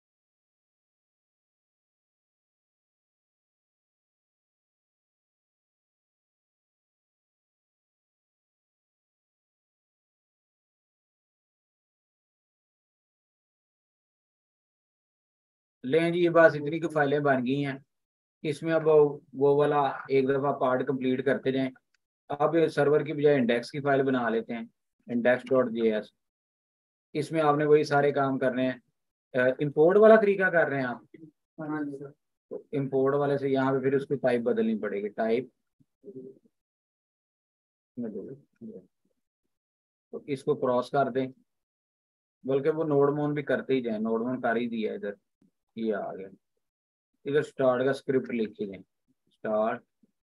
लें जी, ये बस इतनी की फाइलें बन गई हैं। इसमें अब वो वाला एक दफ़ा पार्ट कंप्लीट करते जाएं। अब सर्वर की बजाय इंडेक्स की फाइल बना लेते हैं, index.js। इसमें आपने वही सारे काम करने हैं। इंपोर्ट वाला तरीका कर रहे हैं आप? हाँ जी सर। तो इंपोर्ट वाले से यहाँ पे फिर उसकी टाइप बदलनी पड़ेगी, टाइप में तो इसको क्रॉस कर दें, बल्कि वो नोड मोन भी करते ही जाए, नोड मोन कर ही दिया है इधर, ये आ गया। इधर स्टार्ट का स्क्रिप्ट लिख के दें, start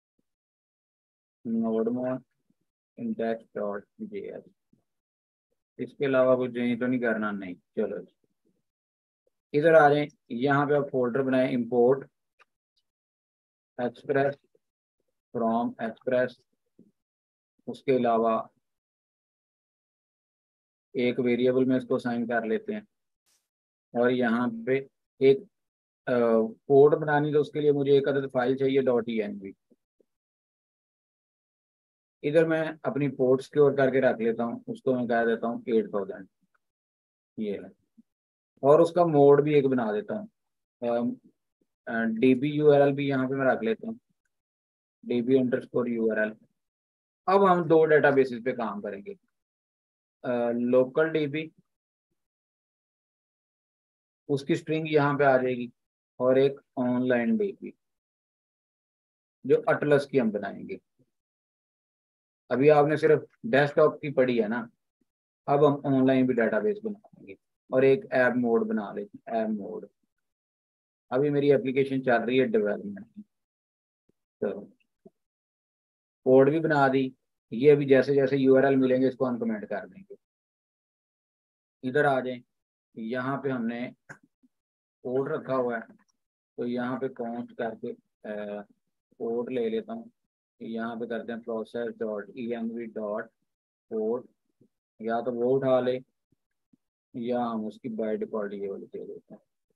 nodemon index dot JS. इसके अलावा कुछ यही तो नहीं करना, नहीं। चलो इधर आ जाए, यहाँ पे आप फोल्डर बनाए, इंपोर्ट एक्सप्रेस फ्रॉम एक्सप्रेस। उसके अलावा एक वेरिएबल में इसको साइन कर लेते हैं, और यहाँ पे एक कोड बनानी, तो उसके लिए मुझे एक अदद फाइल चाहिए .env। इधर मैं अपनी पोर्ट सिक्योर करके रख लेता हूँ, उसको मैं कह देता हूँ 8000, ये है। और उसका मोड भी एक बना देता हूँ, डीबी यूआरएल भी यहाँ पे मैं रख लेता हूँ, DB_URL। अब हम दो डेटाबेसेस पे काम करेंगे, लोकल डीबी, उसकी स्ट्रिंग यहाँ पे आ जाएगी, और एक ऑनलाइन डीबी जो अटलस की हम बनाएंगे। अभी आपने सिर्फ डेस्कटॉप की पढ़ी है ना, अब हम ऑनलाइन भी डेटाबेस बनाएंगे, और एक ऐप मोड बना लेते हैं, ऐप मोड। अभी मेरी एप्लीकेशन चल रही है डेवलपमेंट में, तो कोड भी बना दी। ये अभी जैसे जैसे यूआरएल मिलेंगे इसको हम कमेंट कर देंगे। इधर आ जाए, यहाँ पे हमने कोड रखा हुआ है, तो यहाँ पे काउंट करके कोड ले लेता हूँ। यहाँ पे करते हैं process.env.code, या तो वो उठा ले, या हम उसकी बाय डिफॉल्ट ये वाली दे देते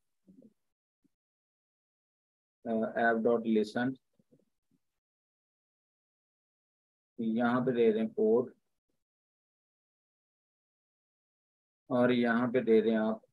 हैं, app.listen। यहाँ पे दे दें कोड, और यहाँ पे दे दें आप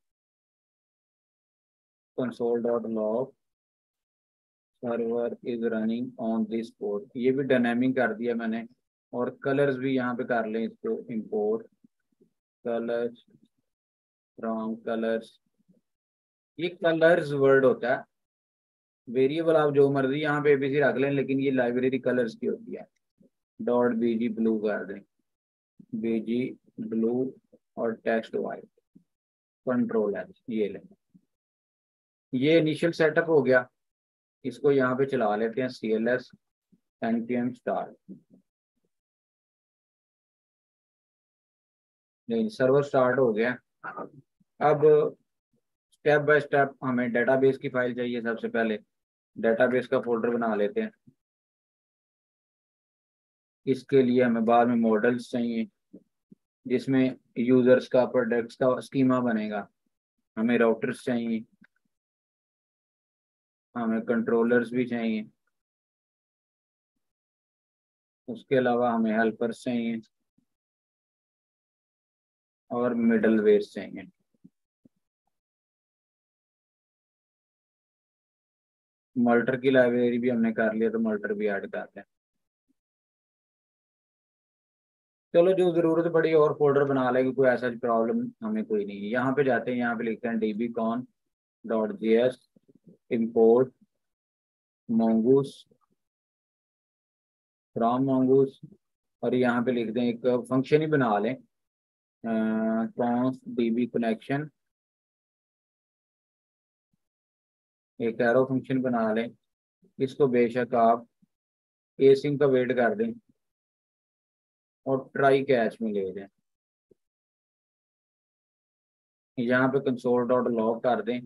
console.log server is running on this port. ये भी डायनेमिक कर दिया मैंने। और कलर्स भी यहाँ पे कर लें, इसको इंपोर्ट कलर्स फ्रॉम कलर्स। ये कलर्स वर्ड होता है, वेरिएबल आप जो मर्जी यहाँ पे एबीसी रख लें, लेकिन ये लाइब्रेरी कलर्स की होती है। .bg ब्लू कर दें, bg ब्लू, और टेक्स्ट वाइट, कंट्रोल है, ये लें। ये इनिशियल सेटअप हो गया। इसको यहाँ पे चला लेते हैं, CLS npm स्टार्ट। नहीं, सर्वर स्टार्ट हो गया। अब स्टेप बाय स्टेप हमें डेटाबेस की फाइल चाहिए। सबसे पहले डेटाबेस का फोल्डर बना लेते हैं। इसके लिए हमें बाद में मॉडल्स चाहिए, जिसमें यूजर्स का प्रोडक्ट्स का स्कीमा बनेगा। हमें राउटर्स चाहिए, हमें कंट्रोलर्स भी चाहिए, उसके अलावा हमें हेल्पर्स चाहिए, और मिडलवेयर चाहिए। मल्टर की लाइब्रेरी भी हमने कर लिया, तो मल्टर भी ऐड करते हैं। चलो, जो जरूरत पड़ी और फोल्डर बना लेंगे, कोई ऐसा प्रॉब्लम हमें कोई नहीं है। यहाँ पे जाते हैं, यहाँ पे लिखते हैं dbcon.js import mongoose, from mongoose, और यहाँ पे लिख दें एक फंक्शन ही बना लें, कॉन्स db कनेक्शन, एक एरो फंक्शन बना लें। इसको बेशक आप एसिंग का वेट कर दें और ट्राई कैच में ले जाएं। यहाँ पे कंसोल डॉट लॉग कर दें,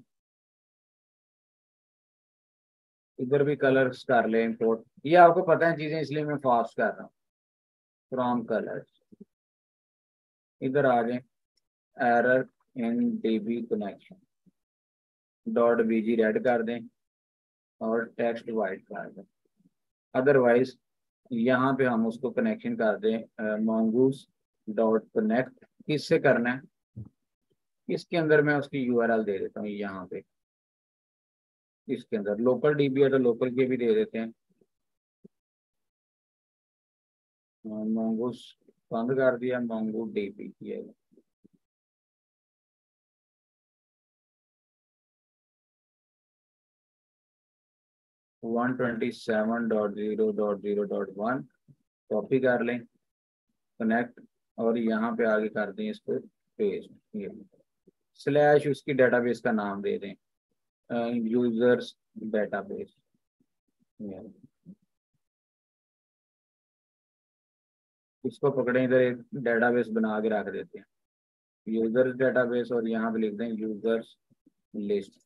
इधर भी कलर्स कर लें इंपोर्ट। ये आपको पता है चीजें, इसलिए मैं फास्ट कर रहा हूँ। फ्रॉम कलर्स, इधर आ जाए, error in DB connection dot BG red कर दें और टेक्स्ट वाइट कर दें। अदरवाइज यहाँ पे हम उसको कनेक्शन कर दें mongoose डॉट कनेक्ट। किससे करना है, इसके अंदर मैं उसकी यूआरएल दे देता हूँ यहाँ पे। इसके अंदर लोकल डीबी है तो लोकल के भी दे देते हैं। mongoose बंद कर दिया, mongoose डीबी किया। 127.0.0.1 कॉपी कर लें, कनेक्ट, और यहाँ पे आगे कर दें इसको पेस्ट। ये स्लैश उसकी डेटाबेस का नाम दे दें, यूजर्स डेटाबेस। इसको पकड़े, इधर एक डेटाबेस बना के रख देते हैं, यूजर्स डेटाबेस, और यहाँ पे लिख दें यूजर्स लिस्ट।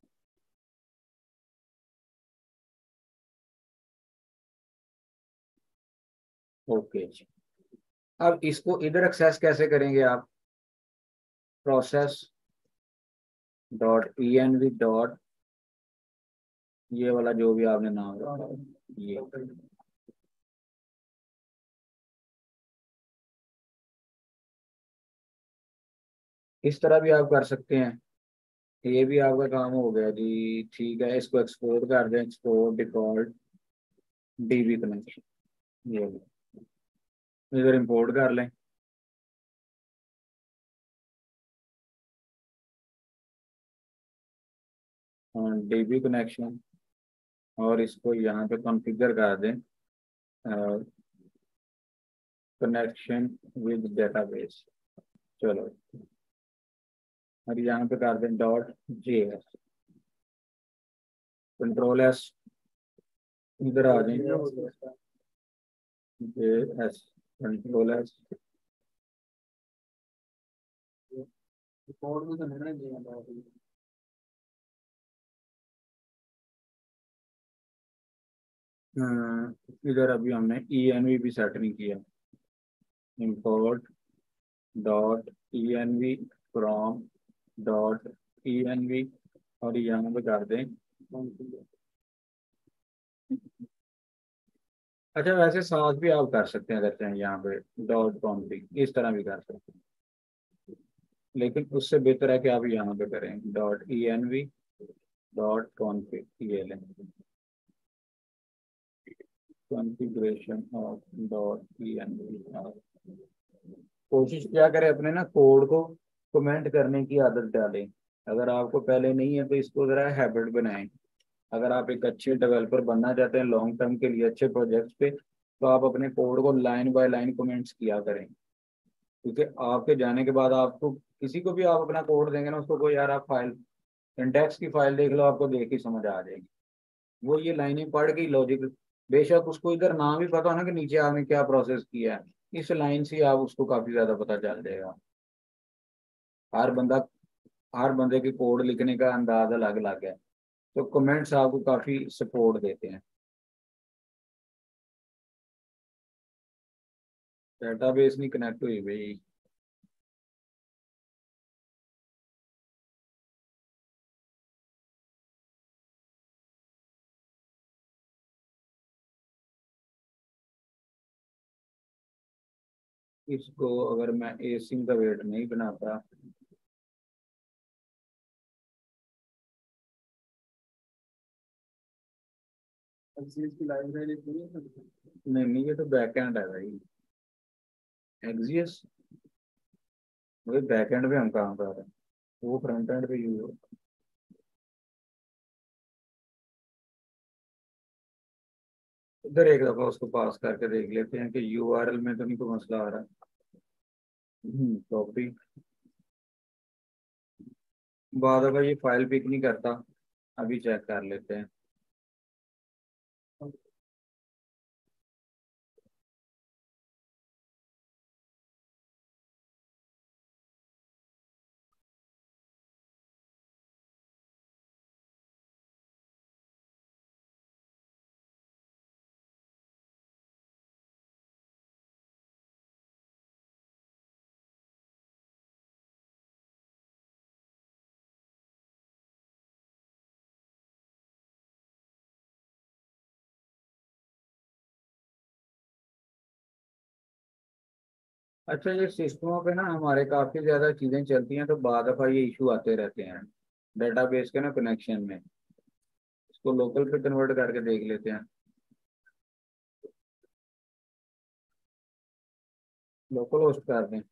ओके जी। अब इसको इधर एक्सेस कैसे करेंगे आप, प्रोसेस डॉट env डॉट, ये वाला जो भी आपने नाम रखा है, ये इस तरह भी आप कर सकते हैं। ये भी आपका काम हो गया जी, ठीक है। इसको एक्सपोर्ट कर दें, एक्सपोर्ट डिफॉल्ट डीबी कनेक्शन, ये इधर इंपोर्ट कर लें। डीबी कनेक्शन, और इसको यहाँ पे कॉन्फ़िगर कर दें, कनेक्शन विद डेटाबेस। चलो, और यहाँ पे कर दें डॉट जेएस, कंट्रोल एस, इधर आ जाए, जेएस, कंट्रोल एस। इधर अभी हमने env भी सेट नहीं किया, import डॉट env फ्रॉम डॉट env, और यहाँ पे कर दें। अच्छा, वैसे साथ भी आप कर सकते हैं, अगर चाहें यहाँ पे डॉट कॉन्फिग इस तरह भी कर सकते हैं, लेकिन उससे बेहतर है कि आप यहाँ पे करें डॉट env डॉट कॉन्फिग, ये लें कॉन्फ़िगरेशन ऑफ डॉट env। कोशिश क्या करें, अपने ना कोड को कमेंट करने की आदत डालें। अगर आपको पहले नहीं है तो इसको ज़रा हैबिट बनाएं। अगर आप एक अच्छे डेवलपर बनना चाहते हैं लॉन्ग टर्म के लिए, अच्छे प्रोजेक्ट्स पे, तो आप अपने कोड को लाइन बाय लाइन कमेंट्स किया करें। क्योंकि आपके जाने के बाद आपको, किसी को भी आप अपना कोड देंगे ना, उसको कोई, यार आप फाइल, इंडेक्स की फाइल देख लो, आपको देख ही समझ आ जाएगी। वो ये लाइनें पढ़ के लॉजिक, बेशक उसको इधर नाम भी पता हो ना कि नीचे आपने क्या प्रोसेस किया है, इस लाइन से आप उसको काफी ज्यादा पता चल जाएगा। हर बंदा, हर बंदे के कोड लिखने का अंदाज अलग अलग है, तो कमेंट्स आपको काफी सपोर्ट देते हैं। डेटाबेस नहीं कनेक्ट हुई भाई। इसको अगर मैं एसिंग का वेट नहीं बनाता, नहीं नहीं, ये तो बैकएंड है भाई, एक्सियस। वही बैकएंड पे हम काम कर रहे हैं, वो फ्रंट एंड पे यूज। इधर एक दफा उसको पास करके देख लेते हैं कि यूआरएल में तो नहीं कोई मसला आ रहा। कॉपी। बाद अगर ये फाइल पिक नहीं करता, अभी चेक कर लेते हैं। अच्छा, ये सिस्टमों पे ना हमारे काफी ज्यादा चीजें चलती हैं, तो बाद दफा ये इशू आते रहते हैं डेटाबेस के ना कनेक्शन में। इसको लोकल पे कन्वर्ट करके देख लेते हैं। लोकल होस्ट कर दें।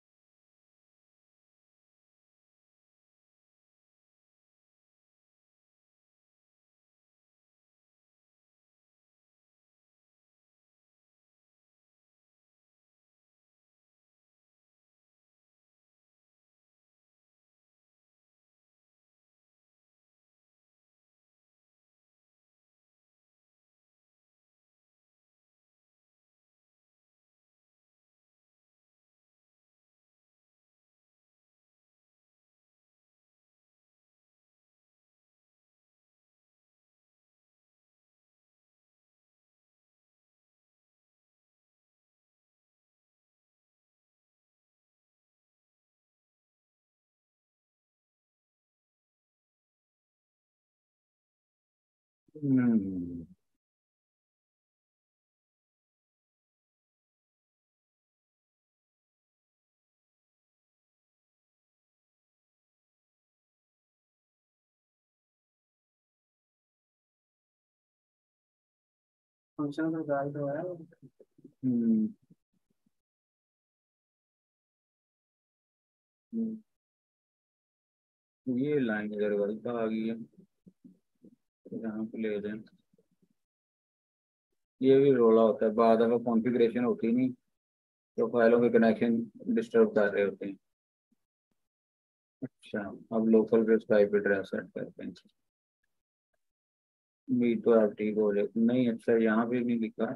हम्म। फंक्शन का गाइड है। ये लाइन इधर गलत आ गई है। यहाँ पे ले जाएं। ये भी रोला होता है, बाद में कॉन्फ़िगरेशन होती नहीं, तो फाइलों के कनेक्शन डिस्टर्ब कर रहे होते हैं। अच्छा, अब लोकल पे उसका आईपी एड्रेस सेट करते हैं। मीट तो आप ठीक हो जाए नहीं। अच्छा, यहाँ पे भी लिखा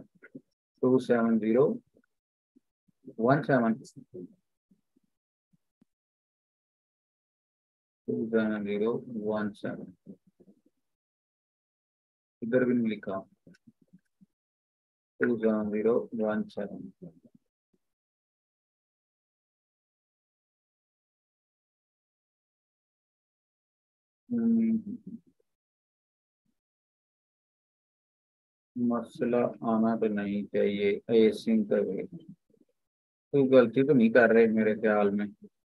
27017। 27017। इधर भी नहीं लिखा। 27017। मसला आना तो नहीं चाहिए एसिंग का भी। कोई गलती तो नहीं कर रहे मेरे ख्याल में।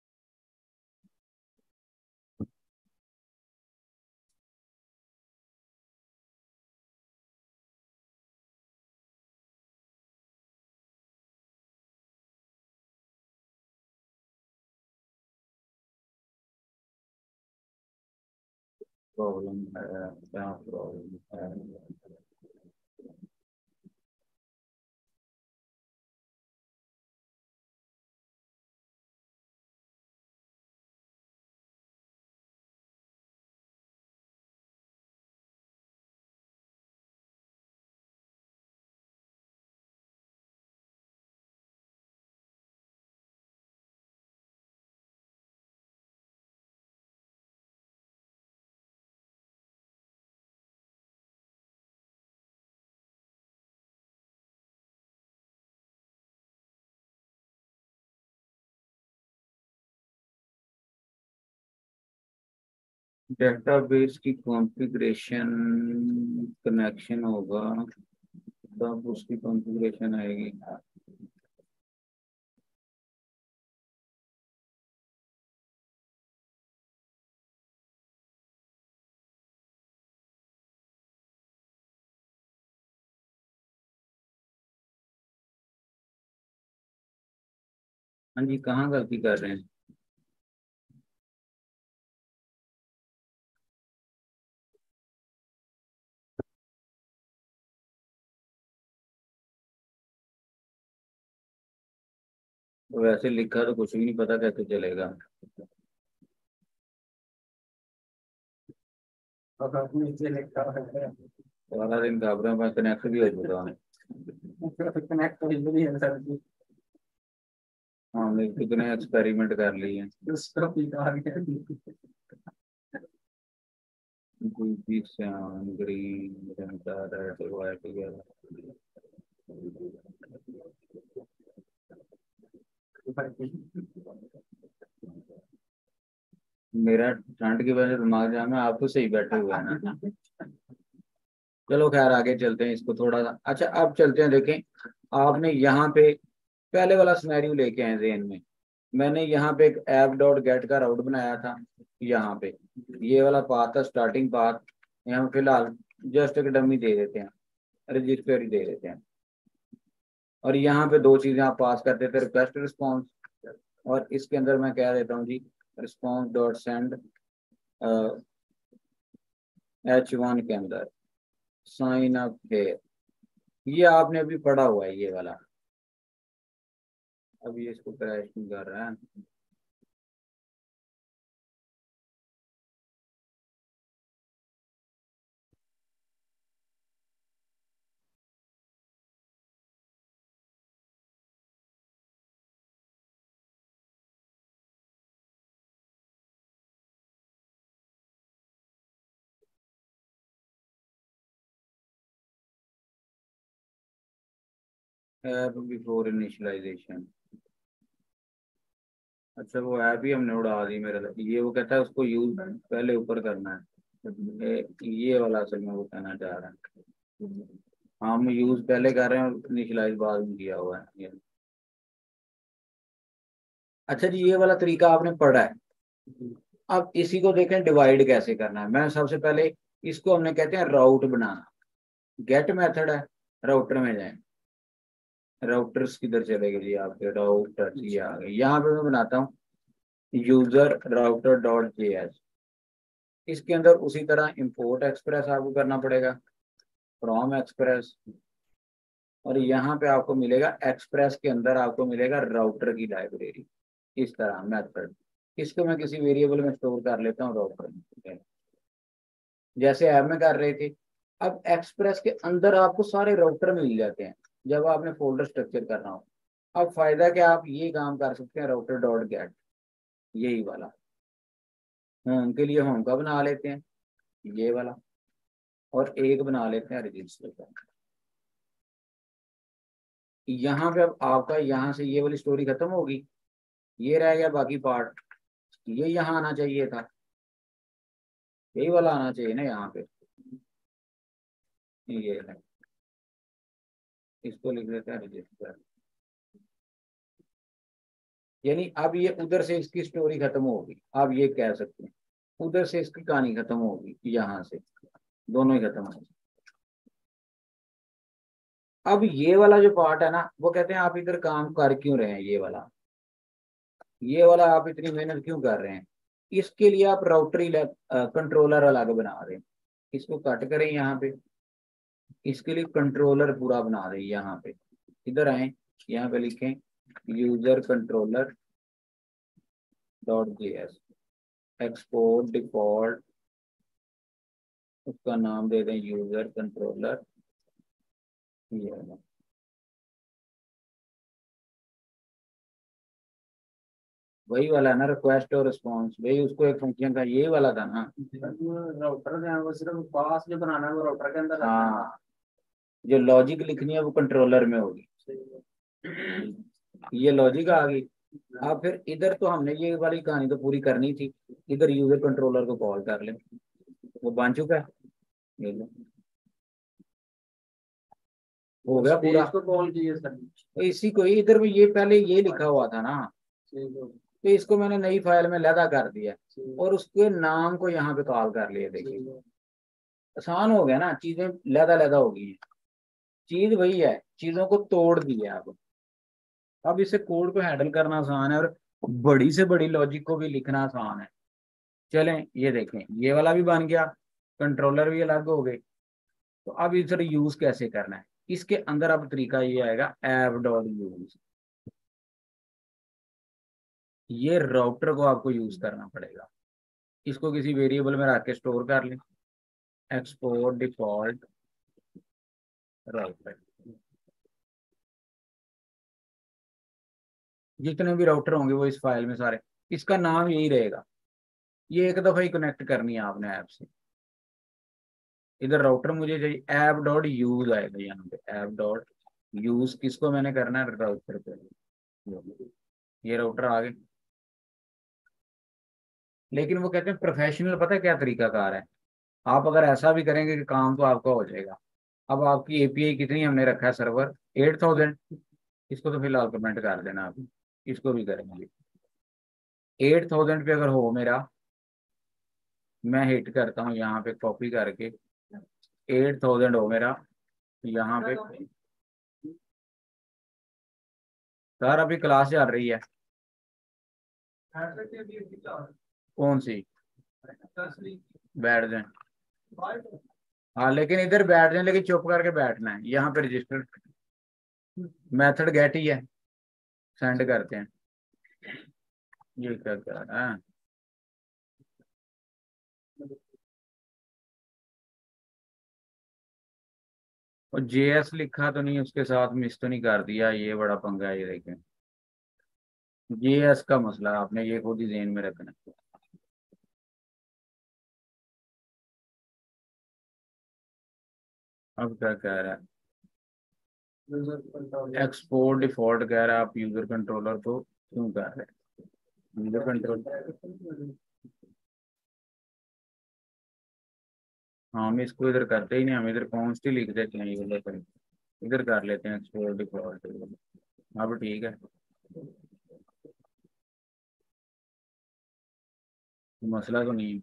प्रॉब्लम है, क्या प्रॉब्लम है? डेटाबेस की कॉन्फ़िगरेशन कनेक्शन होगा, तब उसकी कॉन्फ़िगरेशन आएगी। हाँ जी, कहाँ गलती कर रहे हैं? वैसे लिखा तो कुछ भी नहीं, पता कैसे चलेगा। नीचे लिखा है। सारा दिन घबरा, मैं कनेक्ट भी हो चुका हूँ। कनेक्ट तो इधर ही है सर जी। हमने कितने एक्सपेरिमेंट कर लिए हैं। उसका भी आ गया। ग्रीन, रेड, व्हाइट वगैरह। मेरा ठंड की वजह से दिमाग जाम है, आप तो सही बैठे हुए हैं ना। चलो खैर आगे चलते हैं, इसको थोड़ा सा अच्छा अब चलते हैं। देखें, आपने यहाँ पे पहले वाला सिनेरियो लेके आए ज़हन में। मैंने यहाँ पे एक ऐप डॉट गेट का राउट बनाया था। यहाँ पे ये वाला पाथ था, स्टार्टिंग पाथ। यहाँ फिलहाल जस्ट एक डमी दे देते हैं, रजिस्टर ही दे देते हैं। और यहाँ पे दो चीजें आप पास कर देते हैं, रिक्वेस्ट रिस्पॉन्स, और इसके अंदर मैं कह देता हूँ जी रिस्पॉन्स डॉट सेंड H1 के अंदर साइन अप है। ये आपने अभी पढ़ा हुआ है ये वाला, अभी इसको क्रैश नहीं कर रहा है। ऐप बिफोर इनिशियलाइजेशन, अच्छा वो ऐप ही हमने उड़ा दी मेरे लिए। ये वो कहता है उसको यूज पहले ऊपर करना है, ये वाला असल में वो कहना चाह रहा है। हम यूज पहले कर रहे हैं और इनिशियलाइज बाद में किया हुआ है ये। अच्छा जी, ये वाला तरीका आपने पढ़ा है। अब इसी को देखें डिवाइड कैसे करना है। मैं सबसे पहले इसको हमने कहते हैं राउट बनाना। गेट मेथड है, राउटर में जाए। राउटर्स किधर चले गए जी आपके, राउटर ये आ गए। यहाँ पे मैं बनाता हूँ यूजर राउटर डॉट JS। इसके अंदर उसी तरह इंपोर्ट एक्सप्रेस आपको करना पड़ेगा, फ्रॉम एक्सप्रेस। और यहाँ पे आपको मिलेगा एक्सप्रेस के अंदर आपको मिलेगा राउटर की लाइब्रेरी। इस तरह मेथड, इसको मैं किसी वेरिएबल में स्टोर कर लेता हूँ राउटर में, जैसे ऐप में कर रहे थे। अब एक्सप्रेस के अंदर आपको सारे राउटर मिल जाते हैं जब आपने फोल्डर स्ट्रक्चर करना हो। अब फायदा क्या, आप ये काम कर सकते हैं राउटर डॉट गेट, यही वाला होम के लिए होम का बना लेते हैं ये वाला, और एक बना लेते हैं रजिस्टर का। यहाँ पे अब आपका यहाँ से ये वाली स्टोरी खत्म होगी, ये रह गया बाकी पार्ट। ये यहाँ आना चाहिए था, यही वाला आना चाहिए ना यहाँ पे। ये है, इसको लिख देते हैं रजिस्टर। यानी अब ये उधर से इसकी स्टोरी खत्म होगी, आप ये कह सकते हैं। उधर से इसकी कहानी खत्म होगी, यहाँ से दोनों ही खत्म होगी। अब ये वाला जो पार्ट है ना, वो कहते हैं आप इधर काम कर क्यों रहे हैं, ये वाला आप इतनी मेहनत क्यों कर रहे हैं। इसके लिए आप राउटर ही कंट्रोलर अलग बना रहे हैं। इसको कट करें यहाँ पे, इसके लिए कंट्रोलर पूरा बना दें यहाँ पे। इधर आए, यहाँ पे लिखें user controller dot JS, export default, उसका नाम दे दें यूजर कंट्रोलर। ये है। वही वाला है ना, रिक्वेस्ट और रिस्पॉन्स, वही उसको एक फंक्शन का यही वाला था ना। राउटर जो है वो सिर्फ पास जो बनाना है वो राउटर के अंदर रहता है। हाँ, जो लॉजिक लिखनी है वो कंट्रोलर में होगी। ये लॉजिक आ गई। अब फिर इधर तो हमने ये वाली कहानी तो पूरी करनी थी, इधर यूजर कंट्रोलर को कॉल कर ले, वो बन चुका है। ये लो, हो गया पूरा। इसको कॉल कीजिए सर। तो इसी को ही इधर में ये पहले ये लिखा हुआ था ना, तो इसको मैंने नई फाइल में लदा कर दिया और उसके नाम को यहाँ पे कॉल कर लिया। देखिए आसान हो गया ना, चीजें लदा लदा हो गई है। चीज वही है, चीजों को तोड़ दिया अब इसे कोड को हैंडल करना आसान है और बड़ी से बड़ी लॉजिक को भी लिखना आसान है। चलें ये देखें, ये वाला भी बन गया, कंट्रोलर भी अलग हो गए। तो अब इधर यूज कैसे करना है, इसके अंदर अब तरीका ये आएगा ऐप डॉट यूज। ये राउटर को आपको यूज करना पड़ेगा। इसको किसी वेरिएबल में रख के स्टोर कर लें। एक्सपोर्ट डिफॉल्ट राउटर, जितने भी राउटर होंगे वो इस फाइल में सारे, इसका नाम यही रहेगा। ये एक दफा ही कनेक्ट करनी है आपने ऐप से। इधर राउटर मुझे चाहिए, ऐप डॉट यूज आएगा यहाँ पे, ऐप डॉट यूज किसको मैंने करना है, राउटर पे। ये राउटर आ गए। लेकिन वो कहते हैं प्रोफेशनल, पता है क्या तरीकाकार है, आप अगर ऐसा भी करेंगे कि काम तो आपका हो जाएगा। अब आपकी एपीआई कितनी हमने रखा है सर्वर, 8000। इसको तो फिलहाल कमेंट कर देना आप, इसको भी करेंगे। 8000 पे अगर हो मेरा, मैं हिट करता हूँ यहाँ पे कॉपी करके, 8000 हो मेरा यहाँ पे। सर अभी क्लास चल रही है। कौन सी? बैठ जाए। हाँ लेकिन इधर बैठ जाए, लेकिन चुप करके बैठना है। यहाँ पे रजिस्टर मेथड गेट ही है, सेंड करते हैं। ये क्या क्या है? और जेएस लिखा तो नहीं, उसके साथ मिस तो नहीं कर दिया? ये बड़ा पंगा है, ये देखें। जेएस का मसला आपने ये खुद ही ध्यान में रखना है। अब क्या कह रहा है, एक्सपोर्ट डिफॉल्ट कह रहा है, आप यूजर कंट्रोलर को क्यों कर रहे हैं? यूजर कंट्रोल, हाँ हम इसको इधर करते ही नहीं, हम इधर कॉन्स्ट ही लिख देते हैं, ये वाला पर इधर कर लेते हैं एक्सपोर्ट डिफॉल्ट। अब ठीक है, मसला तो नहीं है।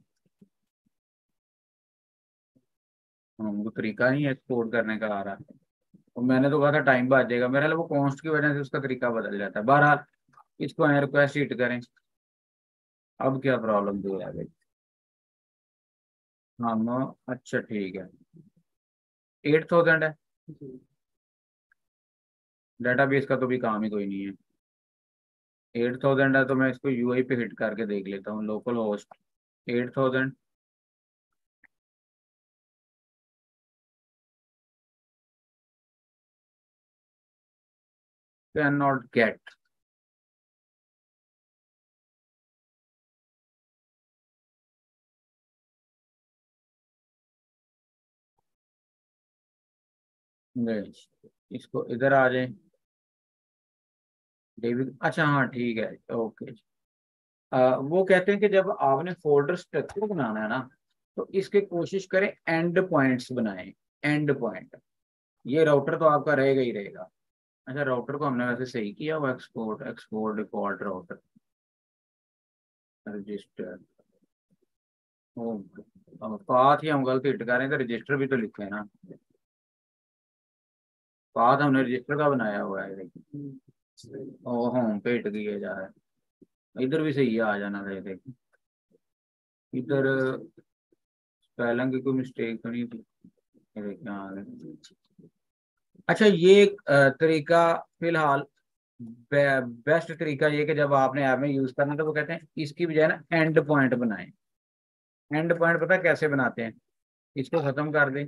हमको तरीका नहीं है एक्सपोर्ट करने का आ रहा है। और मैंने तो कहा था टाइम बाद जाएगा, मेरा वो कॉन्स्ट की वजह से उसका तरीका बदल जाता है। बहरहाल इसको रिक्वेस्ट हिट करें। अब क्या प्रॉब्लम दे रहा है भाई? हाँ अच्छा ठीक है, 8000 है। डेटाबेस का तो भी काम ही कोई नहीं है। 8000 है तो मैं इसको यूआई पे हिट करके देख लेता हूँ, local host 8000 cannot get. इसको इधर आ जाए, डेविड, अच्छा हाँ ठीक है, ओके। वो कहते हैं कि जब आपने फोल्डर स्ट्रक्चर बनाना है ना, तो इसके कोशिश करें एंड पॉइंट्स बनाएं। एंड पॉइंट, ये राउटर तो आपका रहेगा ही रहेगा। अच्छा राउटर को हमने वैसे सही किया हुआ, export export default router register. ओ पाथ ही हम गलत हिट कर रहे हैं, तो रजिस्टर भी तो लिखे हैं ना। पाथ हमने रजिस्टर का बनाया हुआ है, लेकिन ओ होम पे हिट किया जा रहा है। इधर भी सही है, आ जाना था देखिए। इधर स्पेलिंग की कोई मिस्टेक तो नहीं थी? ये देखिए, हाँ। अच्छा ये एक तरीका फिलहाल, बेस्ट तरीका ये कि जब आपने ऐप में यूज करना, तो वो कहते हैं इसकी बजाय ना एंड पॉइंट बनाएं। एंड पॉइंट पता है कैसे बनाते हैं? इसको खत्म कर दें,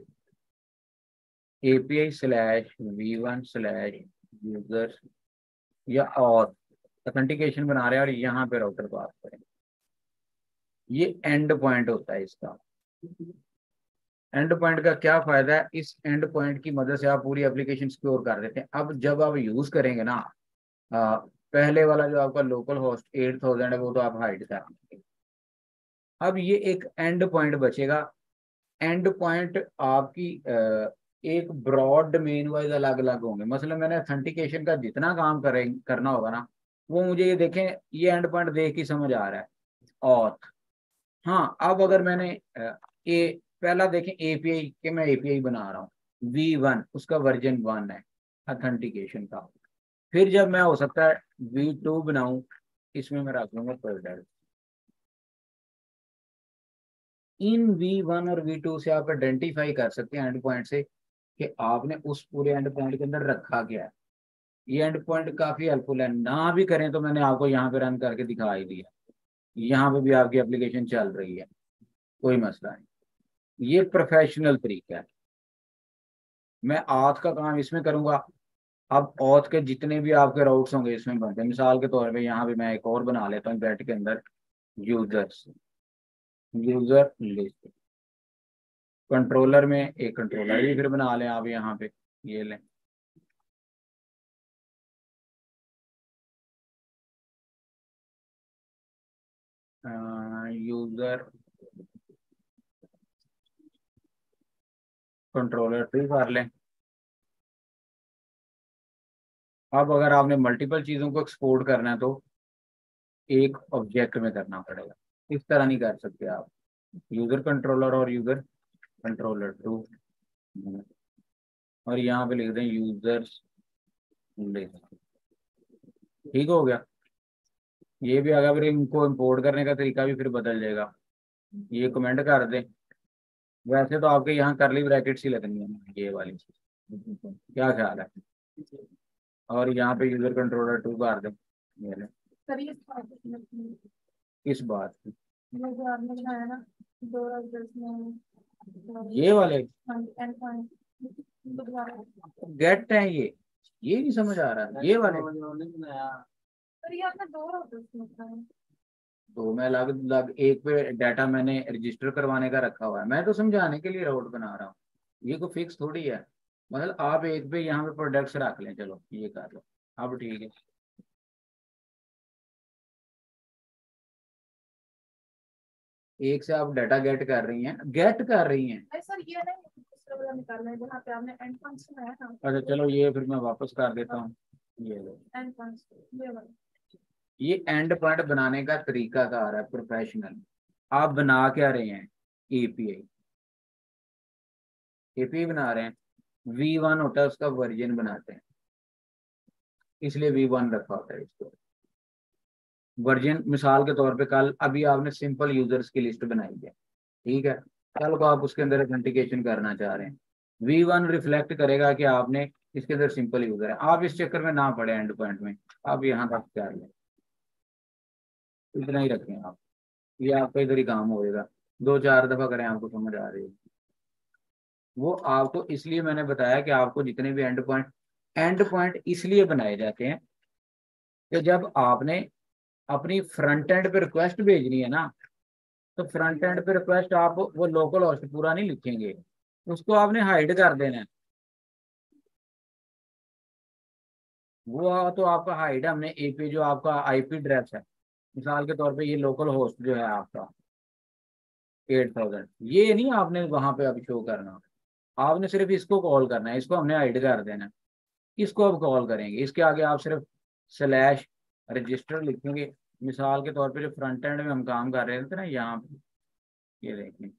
API slash V1 slash user या और ऑथेंटिकेशन बना रहे हैं, और यहाँ पे राउटर पास करें। ये एंड पॉइंट होता है इसका। एंड पॉइंट का क्या फायदा है? इस एंड पॉइंट की मदद से आप पूरी एप्लीकेशन सिक्योर कर देते हैं। अब जब आप यूज करेंगे ना, पहले वाला जो आपका लोकल होस्ट 8000 है, वो तो आप हाइड कर देंगे। अब ये एक एंड पॉइंट बचेगा। एंड पॉइंट आपकी एक ब्रॉड डोमेन वाइज अलग अलग होंगे। मतलब मैंने ऑथेंटिकेशन का जितना काम करना होगा ना, वो मुझे ये देखें, ये एंड पॉइंट देख ही समझ आ रहा है। और हाँ अब अगर मैंने पहला देखें एपीआई के, मैं एपीआई बना रहा हूँ V1, उसका वर्जन 1 है ऑथेंटिकेशन का। फिर जब मैं हो सकता है V2 बनाऊं, इसमें मैं रख लूंगा फोल्डर। इन V1 और V2 से आप आइडेंटिफाई कर सकते हैं एंड पॉइंट से कि आपने उस पूरे एंड पॉइंट के अंदर रखा क्या है। ये एंड पॉइंट काफी हेल्पफुल है, ना भी करें तो मैंने आपको यहाँ पे रन करके दिखा ही दिया, यहाँ पे भी आपकी एप्लीकेशन चल रही है, कोई मसला नहीं। ये प्रोफेशनल तरीका है। मैं ऑथ का काम इसमें करूंगा। अब ऑथ के जितने भी आपके राउट्स होंगे इसमें बनते हैं। मिसाल के तौर पे यहाँ पे मैं एक और बना लेता हूँ बैट के अंदर, यूजर्स, यूजर लिस्ट। कंट्रोलर में एक कंट्रोलर भी फिर बना लें आप यहाँ पे, ये लें। यूजर कंट्रोलर ट्री कर लें। अब अगर आपने मल्टीपल चीज़ों को एक्सपोर्ट करना है तो एक ऑब्जेक्ट में करना पड़ेगा, इस तरह नहीं कर सकते आप। यूजर कंट्रोलर और यूजर कंट्रोलर टू, और यहाँ पे लिख दें यूजर्स लिस्ट। ठीक हो गया। ये भी अगर इनको इंपोर्ट करने का तरीका भी फिर बदल जाएगा, ये कमेंट कर दें। वैसे तो आपके यहाँ करली ब्रैकेट्स ही लगनी है ये वाली, क्या ख्याल है। और यहाँ पे यूजर कंट्रोलर टू कर दें, ये लें। सर ये स्टार्टिंग किस बात की, में जो आपने बनाया ना, दो रजल्ट्स में ये वाले एंड पॉइंट दोबारा। गेट है ये नहीं समझ आ रहा ये वाले। सर ये आपने दो रजल्ट्स में बनाया। तो मैं अलग अलग एक पे डाटा मैंने रजिस्टर करवाने का रखा हुआ है, मैं तो समझाने के लिए राउट बना रहा हूँ, ये कोई फिक्स थोड़ी है। मतलब आप एक पे यहाँ पे प्रोडक्ट्स रख लें, चलो ये कर लो, अब ठीक है। एक से आप डाटा गेट कर रही हैं, गेट कर रही हैं। नहीं सर ये नहीं, दूसरा वाला निकालना है जहाँ पे आपने एंड पॉइंट बनाया ना। अच्छा चलो ये फिर मैं वापस कर देता हूँ, ये लो। एंड पॉइंट ये वाला। ये एंड पॉइंट बनाने का तरीका कार है प्रोफेशनल। आप बना क्या रहे हैं, एपीआई, एपीआई बना रहे हैं। V1 होता है उसका वर्जन बनाते हैं, इसलिए V1 रखा होता है इसको। वर्जन मिसाल के तौर पे कल अभी आपने सिंपल यूजर्स की लिस्ट बनाई है, ठीक है। कल को आप उसके अंदर ऑथेंटिकेशन करना चाह रहे हैं, V1 रिफ्लेक्ट करेगा कि आपने इसके अंदर सिंपल यूजर है। आप इस चक्कर में ना पड़े एंड पॉइंट में, आप यहाँ तक कर लें, इतना ही रखें आप, ये आपका इधर ही काम होएगा। 2-4 दफा करें, आपको समझ आ रही है। वो आपको इसलिए मैंने बताया कि आपको जितने भी एंड पॉइंट इसलिए बनाए जाते हैं कि जब आपने अपनी फ्रंट एंड पे रिक्वेस्ट भेजनी है ना, तो फ्रंट एंड पे रिक्वेस्ट आप वो लोकल होस्ट पूरा नहीं लिखेंगे, उसको आपने हाइड कर देना है। वो तो आपका हाइड है, हमने एपी जो आपका आईपी एड्रेस है, मिसाल के तौर पे ये लोकल होस्ट जो है आपका 8000, ये नहीं आपने वहां पे अब शो करना। आपने सिर्फ इसको कॉल करना है, इसको हमने हाइड कर देना है। इसको अब कॉल करेंगे, इसके आगे आप सिर्फ स्लैश रजिस्टर लिखेंगे। मिसाल के तौर पे जो फ्रंट एंड में हम काम कर रहे थे ना, यहाँ पे ये देखें,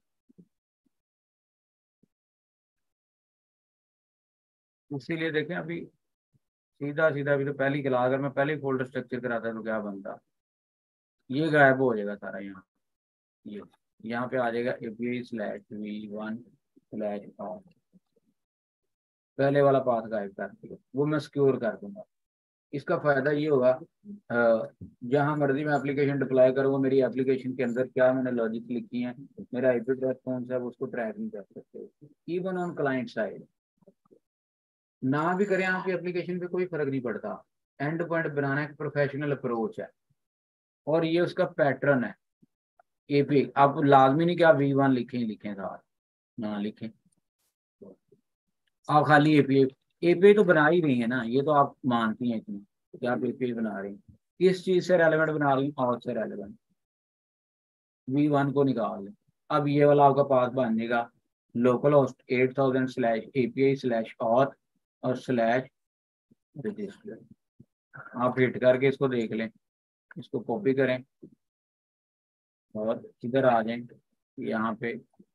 इसीलिए देखें अभी सीधा सीधा, अभी तो पहली क्लास अगर मैं पहले फोल्डर स्ट्रक्चर कराता तो क्या बनता, ये गायब हो जाएगा सारा यहाँ। ये यहाँ पे आ जाएगा AP/V1/ऑफ, पहले वाला पाथ गायब कर दिया, वो मैं सिक्योर कर दूंगा। इसका फायदा ये होगा, जहां मर्जी मैं एप्लीकेशन डिप्लॉय करूँगा, मेरी एप्लीकेशन के अंदर क्या मैंने लॉजिक लिखी है, मेरा आईपी एड्रेस कौन सा है, वो उसको ट्रैक नहीं कर सकते इवन ऑन क्लाइंट साइड। ना भी करें आपकी एप्लीकेशन पे कोई फर्क नहीं पड़ता। एंड पॉइंट बनाना एक प्रोफेशनल अप्रोच है, और ये उसका पैटर्न है। एपी आप लाजमी नहीं कि आप V1 लिखें साथ, ना लिखें, आप खाली एपीआई, एपीआई तो बना ही रही है ना, ये तो आप मानती हैं इतनी कि आप एपीआई बना रही हैं। किस चीज से रेलेवेंट बना रही हैं, और से रेलेवेंट, V1 को निकाल लें। अब ये वाला आपका पास बन जाएगा लोकल होस्ट 8000/API/auth और स्लैश रजिस्टर। आप हिट करके इसको देख लें, इसको कॉपी करें और इधर आ जाएं, यहाँ पे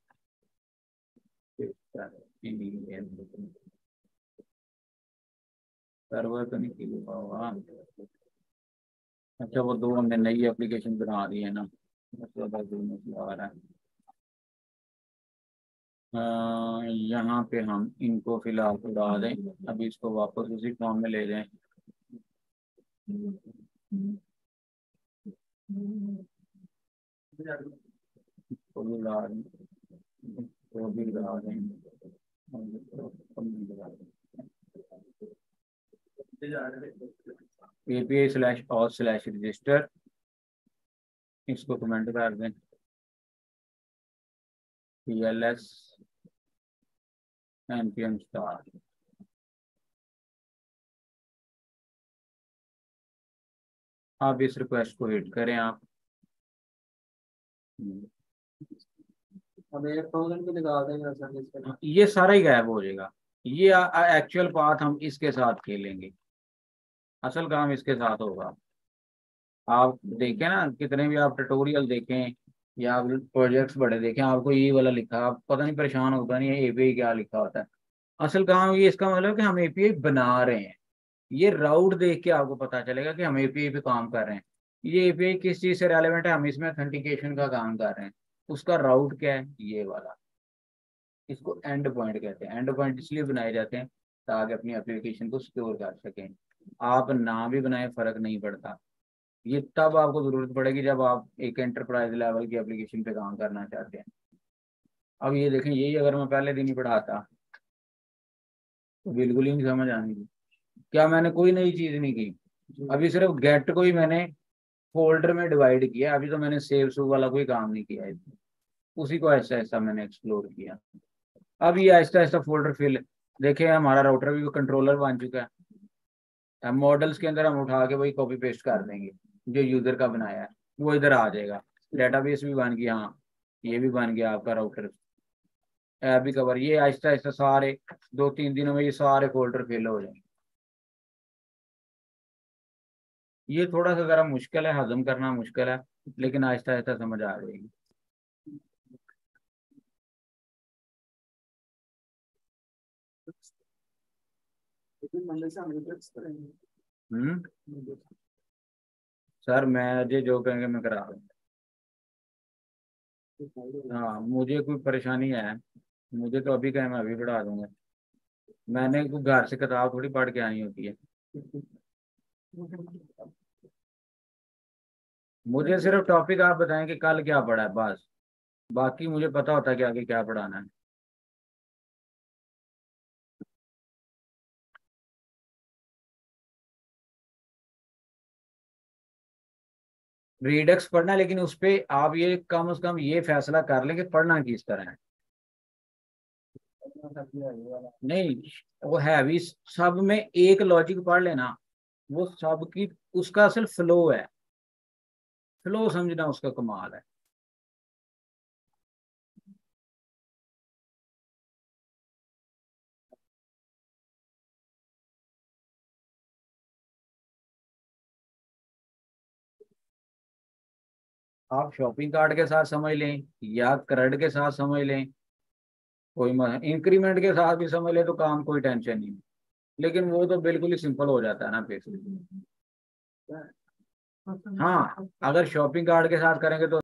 सर्वर तो नहीं किया होगा। अच्छा वो दो हमने नई एप्लीकेशन बना दी है ना, मतलब आ रहा है। यहाँ पे हम इनको फिलहाल उड़ा दें, अभी इसको वापस उसी फॉर्म में ले जाएं। तो भी ला रहे हैं, तो भी ला रहे हैं, API स्लैश और स्लैश रजिस्टर, इसको कमेंट कर दें, PLS npm स्टार। आप इस रिक्वेस्ट को हिट करें आप। अब 1000 को निकाल देंगे सर इसके। ये सारा ही गायब हो जाएगा। ये एक्चुअल पाथ हम इसके साथ खेलेंगे, असल काम इसके साथ होगा। आप देखें ना, कितने भी आप ट्यूटोरियल देखें या आप प्रोजेक्ट्स बड़े देखें, आपको ये वाला लिखा, आप पता नहीं परेशान होता नहीं है API क्या लिखा होता है। असल काम ये, इसका मतलब कि हम API बना रहे हैं। ये राउट देख के आपको पता चलेगा कि हम API पे काम कर रहे हैं। ये API किस चीज से रेलेवेंट है, हम इसमें ऑथेंटिकेशन का काम कर रहे हैं। उसका राउट क्या है, ये वाला। इसको एंड पॉइंट कहते हैं। एंड पॉइंट इसलिए बनाए जाते हैं ताकि अपनी एप्लीकेशन को सिक्योर कर सकें। आप ना भी बनाए फर्क नहीं पड़ता। ये तब आपको जरूरत पड़ेगी जब आप एक एंटरप्राइज लेवल की एप्लीकेशन पे काम करना चाहते हैं। अब ये देखें, यही अगर मैं पहले दिन ही पढ़ाता तो बिल्कुल ही नहीं समझ आनी थी। क्या मैंने कोई नई चीज नहीं की, अभी सिर्फ गेट को ही मैंने फोल्डर में डिवाइड किया। अभी तो मैंने सेव सू वाला कोई काम नहीं किया है, उसी को ऐसा ऐसा मैंने एक्सप्लोर किया। अब ये आहिस्ता आहिस्ता फोल्डर फिल, देखे हमारा राउटर भी कंट्रोलर बन चुका है। अब मॉडल्स के अंदर हम उठा के वही कॉपी पेस्ट कर देंगे जो यूजर का बनाया है, वो इधर आ जाएगा। डेटाबेस भी बन गया, हाँ ये भी बन गया आपका राउटर। ऐप भी कवर, ये आहिस्ता आहिस्ता सारे 2-3 दिनों में ये सारे फोल्डर फिल हो जाएंगे। ये थोड़ा सा जरा मुश्किल है, हजम करना मुश्किल है, लेकिन आहिस्ता आहिस्ता समझ आ जाएगी। मंडे से हम रिप्लेस करेंगे। सर मैं जो कहेंगे मैं करा दूँ। हाँ मुझे कोई परेशानी है, मुझे तो अभी कहे मैं अभी पढ़ा दूंगा। मैंने कोई घर से किताब थोड़ी पढ़ के आनी होती है। मुझे सिर्फ टॉपिक आप बताएं कि कल क्या पढ़ा है बस, बाकी मुझे पता होता है कि आगे क्या पढ़ाना है। रीडक्स पढ़ना है, लेकिन उस पे आप ये कम से कम ये फैसला कर लें कि पढ़ना किस तरह है। नहीं, वो हैवी सब में एक लॉजिक पढ़ लेना, वो सब की उसका सिर्फ फ्लो है, फ्लो समझना उसका कमाल है। आप शॉपिंग कार्ट के साथ समझ लें या क्रेडिट के साथ समझ लें, कोई इंक्रीमेंट के साथ भी समझ ले तो काम कोई टेंशन नहीं। लेकिन वो तो बिल्कुल ही सिंपल हो जाता है ना फिर। हाँ अगर शॉपिंग कार्ट के साथ करेंगे तो